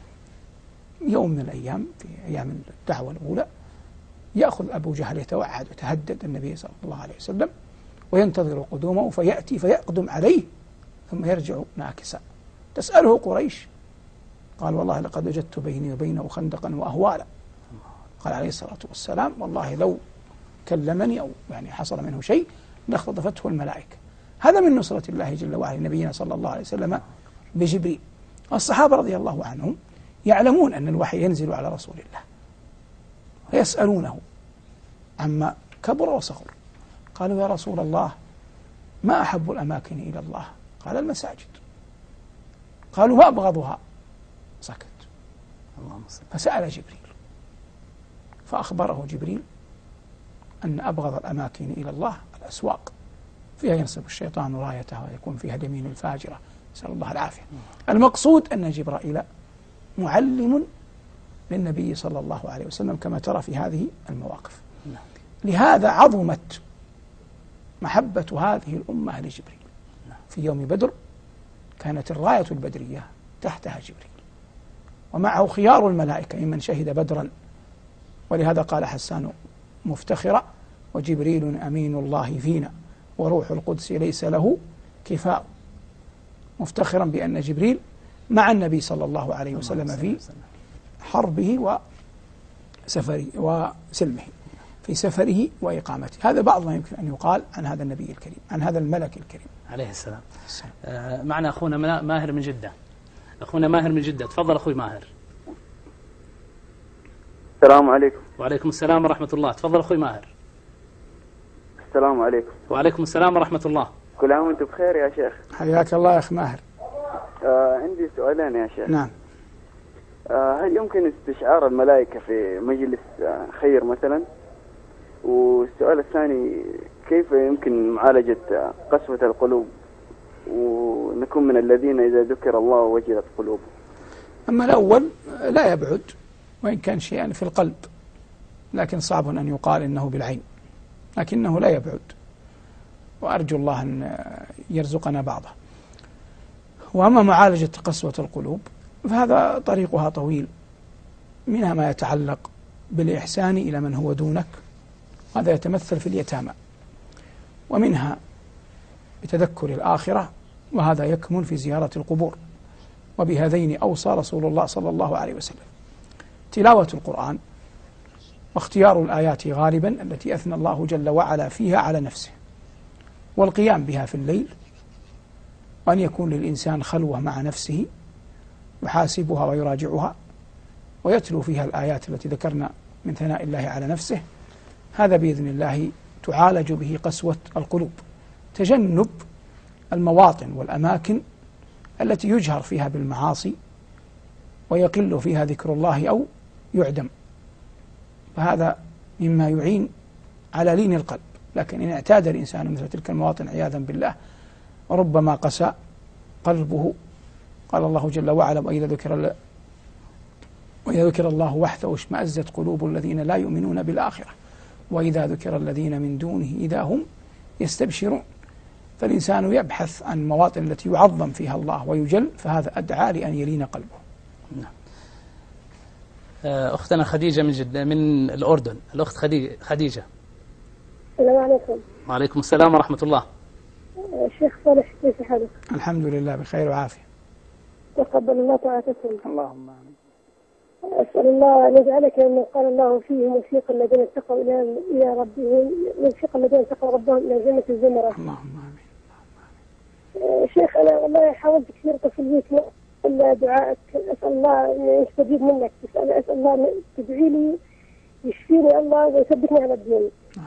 يوم من الأيام في أيام الدعوة الأولى يأخذ أبو جهل يتوعد ويتهدد النبي صلى الله عليه وسلم وينتظر قدومه، فيأتي فيقدم عليه ثم يرجع ناكسا. تسأله قريش، قال: والله لقد وجدت بيني وبينه خندقا وأهوالا. قال عليه الصلاة والسلام: والله لو كلمني أو يعني حصل منه شيء لاختطفته الملائكة. هذا من نصرة الله جل وعلا لنبينا صلى الله عليه وسلم بجبريل. الصحابة رضي الله عنهم يعلمون أن الوحي ينزل على رسول الله ويسألونه عما كبر وصغر. قالوا: يا رسول الله ما أحب الأماكن إلى الله؟ قال: المساجد. قالوا: ما أبغضها؟ سكت. فسأل جبريل فأخبره جبريل أن أبغض الأماكن إلى الله الأسواق، فيها ينصب الشيطان رايته ويكون فيها اليمين الفاجرة، نسأل الله العافية. المقصود أن جبرائيل معلم للنبي صلى الله عليه وسلم كما ترى في هذه المواقف. لهذا عظمت محبة هذه الأمة لجبريل. في يوم بدر كانت الراية البدرية تحتها جبريل، ومعه خيار الملائكة ممن شهد بدرا، ولهذا قال حسان مفتخرا: وجبريل أمين الله فينا وروح القدس ليس له كفاء. مفتخرا بأن جبريل مع النبي صلى الله عليه وسلم في حربه وسفره وسلمه، في سفره وإقامته. هذا بعض ما يمكن أن يقال عن هذا النبي الكريم، عن هذا الملك الكريم عليه السلام. آه معنا أخونا ماهر من جدة. أخونا ماهر من جدة، تفضل أخوي ماهر. السلام عليكم. وعليكم السلام ورحمة الله. تفضل أخوي ماهر. السلام عليكم. وعليكم السلام ورحمة الله. كل عام وأنتم بخير يا شيخ. حياك الله يا أخ ماهر. آه عندي سؤالين يا شيخ. نعم. آه هل يمكن استشعار الملائكة في مجلس آه خير مثلا؟ والسؤال الثاني: كيف يمكن معالجة آه قسوة القلوب ونكون من الذين إذا ذكر الله وجلت قلوبهم؟ أما الأول لا يبعد، وإن كان شيئا في القلب، لكن صعب أن يقال إنه بالعين، لكنه لا يبعد، وأرجو الله أن يرزقنا بعضه. وأما معالجة قسوة القلوب فهذا طريقها طويل، منها ما يتعلق بالإحسان إلى من هو دونك، هذا يتمثل في اليتامى، ومنها بتذكر الآخرة، وهذا يكمن في زيارة القبور، وبهذين أوصى رسول الله صلى الله عليه وسلم. تلاوة القرآن واختيار الآيات غالبا التي أثنى الله جل وعلا فيها على نفسه، والقيام بها في الليل، وأن يكون للإنسان خلوة مع نفسه يحاسبها ويراجعها ويتلو فيها الآيات التي ذكرنا من ثناء الله على نفسه. هذا بإذن الله تعالج به قسوة القلوب، تجنب المواطن والأماكن التي يجهر فيها بالمعاصي ويقل فيها ذكر الله أو يعدم، فهذا مما يعين على لين القلب. لكن إن اعتاد الإنسان مثل تلك المواطن عياذا بالله ربما قسى قلبه. قال الله جل وعلا: وإذا ذكر وإذا ذكر الله وحده اشمأزت قلوب الذين لا يؤمنون بالآخرة وإذا ذكر الذين من دونه إذا هم يستبشرون. فالإنسان يبحث عن مواطن التي يعظم فيها الله ويجل، فهذا أدعى لأن يلين قلبه. نعم. أختنا خديجة من جدة من الأردن. الأخت خديجة. السلام عليكم. وعليكم السلام ورحمة الله. الشيخ صالح، كيف حالك؟ الحمد لله بخير وعافية. تقبل الله طاعتكم. اللهم آمين. أسأل الله أن يجعلك ممن قال الله فيهم وسيق الذين اتقوا إلى إلى ربهم وسيق الذين اتقوا ربهم إلى جنة الزمرة. اللهم آمين. شيخ أنا والله حاولت كثير تفليك إلا دعائك، أسأل الله أن يستجيب منك، بس أنا أسأل الله أن تدعي لي يشفيني الله ويثبتني على الدين.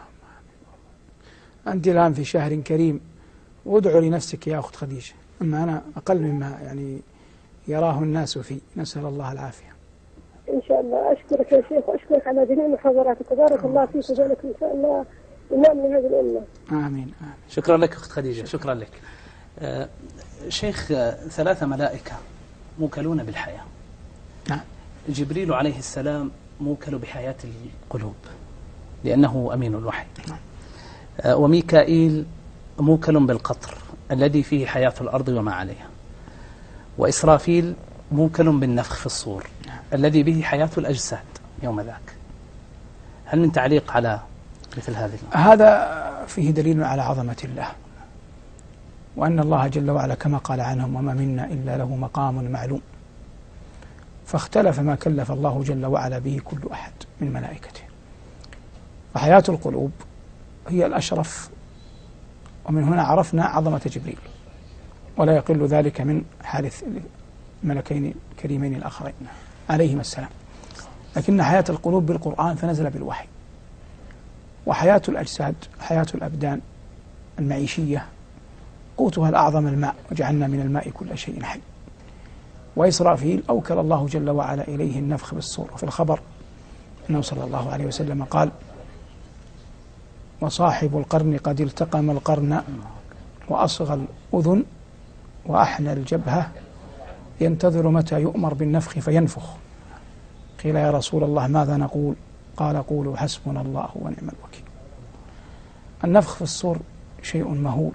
أنت الآن في شهر كريم، وادعوا لنفسك يا أخت خديجة، أما أنا أقل مما يعني يراه الناس فيه، نسأل الله العافية. إن شاء الله. أشكرك يا شيخ وأشكرك على جميع محاضراتك، وبارك الله فيك وجعلك إن شاء الله إمام لهذه الأمة. آمين آمين. شكرا لك أخت خديجة. شكرا لك. آه شيخ، آه ثلاثة ملائكة موكلون بالحياة. نعم. جبريل عليه السلام موكل بحياة القلوب لأنه أمين الوحي. نعم. آه وميكائيل موكل بالقطر الذي فيه حياة الأرض وما عليها. وإسرافيل موكل بالنفخ في الصور نعم. الذي به حياة الأجساد يوم ذاك. هل من تعليق على مثل هذه؟ هذا فيه دليل على عظمة الله، وأن الله جل وعلا كما قال عنهم: وما منا إلا له مقام معلوم. فاختلف ما كلف الله جل وعلا به كل أحد من ملائكته. فحياة القلوب هي الأشرف، ومن هنا عرفنا عظمة جبريل، ولا يقل ذلك من حال الملكين الكريمين الآخرين عليهما السلام. لكن حياة القلوب بالقرآن فنزل بالوحي، وحياة الأجساد حياة الأبدان المعيشية قوتها الأعظم الماء، وجعلنا من الماء كل شيء حي. وإسرافيل أوكل الله جل وعلا إليه النفخ بالصور. وفي الخبر أنه صلى الله عليه وسلم قال: وصاحب القرن قد التقم القرن وأصغى الأذن وأحنى الجبهة ينتظر متى يؤمر بالنفخ فينفخ. قيل: يا رسول الله ماذا نقول؟ قال: قولوا حسبنا الله ونعم الوكيل. النفخ في الصور شيء مهول،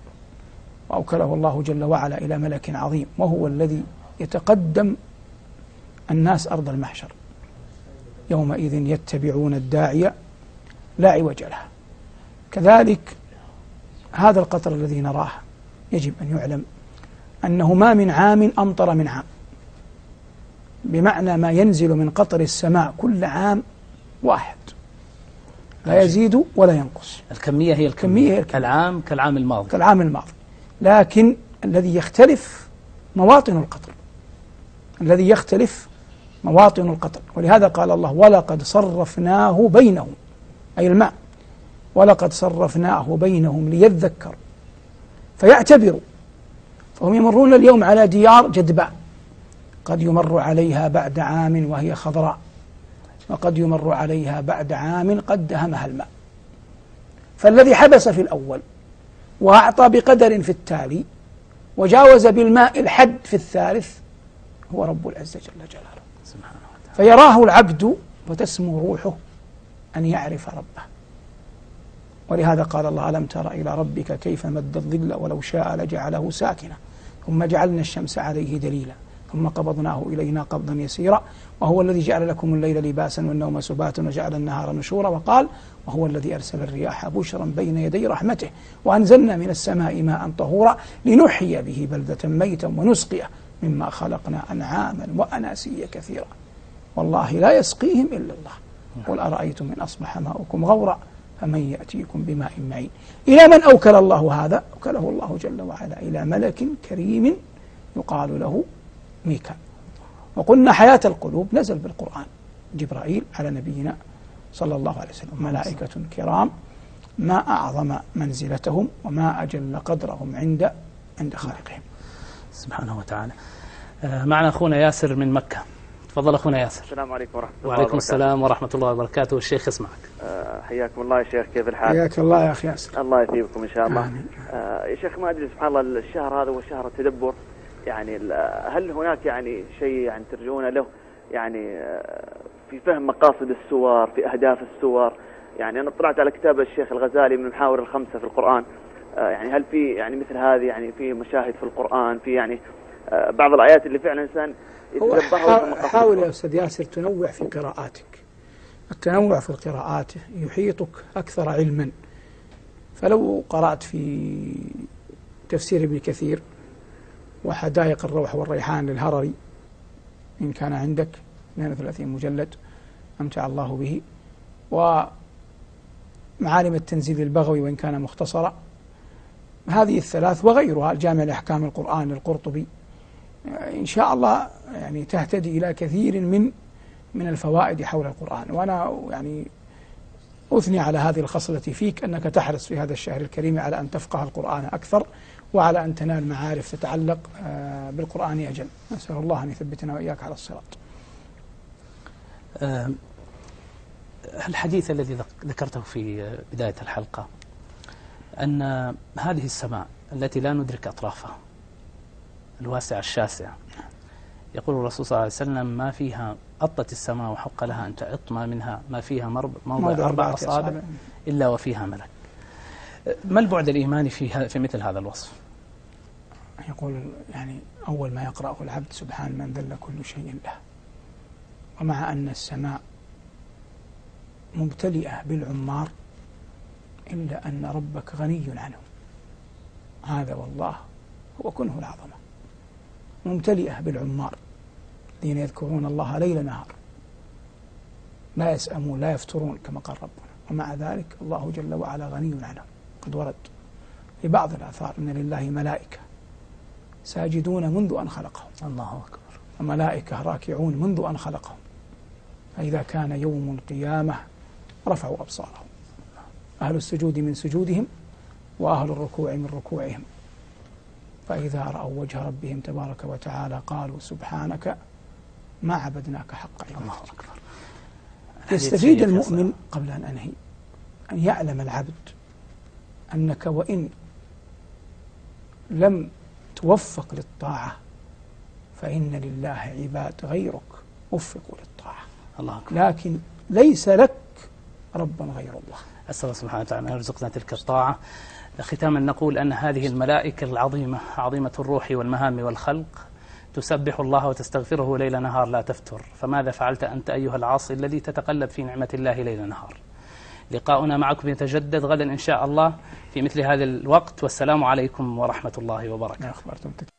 وأوكله الله جل وعلا إلى ملك عظيم، وهو الذي يتقدم الناس أرض المحشر. يومئذ يتبعون الداعي لا عوج له. كذلك هذا القطر الذي نراه يجب أن يعلم أنه ما من عام أمطر من عام، بمعنى ما ينزل من قطر السماء كل عام واحد، لا يزيد ولا ينقص. الكمية هي الكمية, هي الكمية. كالعام كالعام الماضي كالعام الماضي لكن الذي يختلف مواطن القطر، الذي يختلف مواطن القطر. ولهذا قال الله: ولقد صرفناه بينهم، أي الماء، ولقد صرفناه بينهم ليذكروا فيعتبروا. فهم يمرون اليوم على ديار جدباء، قد يمر عليها بعد عام وهي خضراء، وقد يمر عليها بعد عام قد دهمها الماء. فالذي حبس في الأول وأعطى بقدر في التالي وجاوز بالماء الحد في الثالث هو رب العزة جل جلاله سبحانه وتعالى. فيراه العبد وتسمو روحه أن يعرف ربه. ولهذا قال الله: ألم تر إلى ربك كيف مد الظل ولو شاء لجعله ساكنا ثم جعلنا الشمس عليه دليلا ثم قبضناه إلينا قبضا يسيرا وهو الذي جعل لكم الليل لباسا والنوم سباتا وجعل النهار نشورا. وقال: وهو الذي أرسل الرياح بشرا بين يدي رحمته وأنزلنا من السماء ماء طهورا لنحيي به بلدة ميتا ونسقيه مما خلقنا أنعاما وأناسيا كثيرا والله لا يسقيهم إلا الله. قل أرأيتم من أصبح ماؤكم غورا فمن يأتيكم بماء معين. إلى من أوكل الله هذا؟ أوكله الله جل وعلا إلى ملك كريم يقال له ميكا. وقلنا حياة القلوب نزل بالقرآن، جبرائيل على نبينا صلى الله عليه وسلم، ملائكة كرام ما أعظم منزلتهم وما أجل قدرهم عند عند خالقهم سبحانه وتعالى. معنا أخونا ياسر من مكة. تفضل أخونا ياسر. السلام عليكم ورحمة الله وعليكم السلام ورحمة الله وبركاته. الشيخ يسمعك. أه حياكم الله يا شيخ، كيف الحال؟ حياك الله يا أخي ياسر. الله يثيبكم إن شاء الله. أه يا شيخ ما أدري، سبحان الله الشهر هذا هو شهر التدبر، يعني هل هناك يعني شيء يعني ترجعون له يعني في فهم مقاصد السور، في أهداف السور؟ يعني أنا اطلعت على كتاب الشيخ الغزالي من المحاور الخمسة في القرآن، أه يعني هل في يعني مثل هذه يعني في مشاهد في القرآن، في يعني أه بعض الآيات اللي فعلا الإنسان حاول يا أستاذ ياسر تنوع في قراءاتك. التنوع في القراءات يحيطك أكثر علما. فلو قرأت في تفسير ابن كثير وحدائق الروح والريحان للهرري إن كان عندك اثنين وثلاثين مجلد أمتع الله به، ومعالم التنزيل البغوي وإن كان مختصرا، هذه الثلاث وغيرها، الجامع لأحكام القرآن للقرطبي، إن شاء الله يعني تهتدي إلى كثير من من الفوائد حول القرآن. وأنا يعني أثني على هذه الخصلة فيك، أنك تحرص في هذا الشهر الكريم على أن تفقه القرآن أكثر وعلى أن تنال معارف تتعلق بالقرآن أجل. نسأل الله أن يثبتنا وإياك على الصراط. الحديث الذي ذكرته في بداية الحلقة أن هذه السماء التي لا ندرك أطرافها الواسعة الشاسعة، يقول الرسول صلى الله عليه وسلم ما فيها أطت السماء وحق لها أن تعط ما منها ما فيها موضع أربع أصابع إلا وفيها ملك. ما البعد الإيماني في في مثل هذا الوصف؟ يقول يعني أول ما يقرأه العبد سبحان من ذل كل شيء له، ومع أن السماء ممتلئة بالعمار إلا أن ربك غني عنهم. هذا والله هو كنه العظمة، ممتلئة بالعمار الذين يذكرون الله ليل نهار لا يسأمون لا يفترون كما قال ربنا، ومع ذلك الله جل وعلا غني عنهم. قد ورد في بعض الآثار إن لله ملائكة ساجدون منذ أن خلقهم، الله أكبر، وملائكة راكعون منذ أن خلقهم، فإذا كان يوم القيامة رفعوا أبصارهم، أهل السجود من سجودهم وأهل الركوع من ركوعهم، فإذا رأوا وجه ربهم تبارك وتعالى قالوا سبحانك ما عبدناك حق عبادتك. يستفيد المؤمن قبل أن أنهي أن يعلم العبد أنك وإن لم توفق للطاعة فإن لله عباد غيرك وفقوا للطاعة، الله أكبر. لكن ليس لك ربا غير الله. أسأل الله سبحانه وتعالى أن يرزقنا تلك الطاعة. ختاما نقول أن هذه الملائكة العظيمة عظيمة الروح والمهام والخلق تسبح الله وتستغفره ليل نهار لا تفتر، فماذا فعلت أنت أيها العاصي الذي تتقلب في نعمة الله ليل نهار؟ لقاؤنا معكم يتجدد غدا إن شاء الله في مثل هذا الوقت، والسلام عليكم ورحمة الله وبركاته.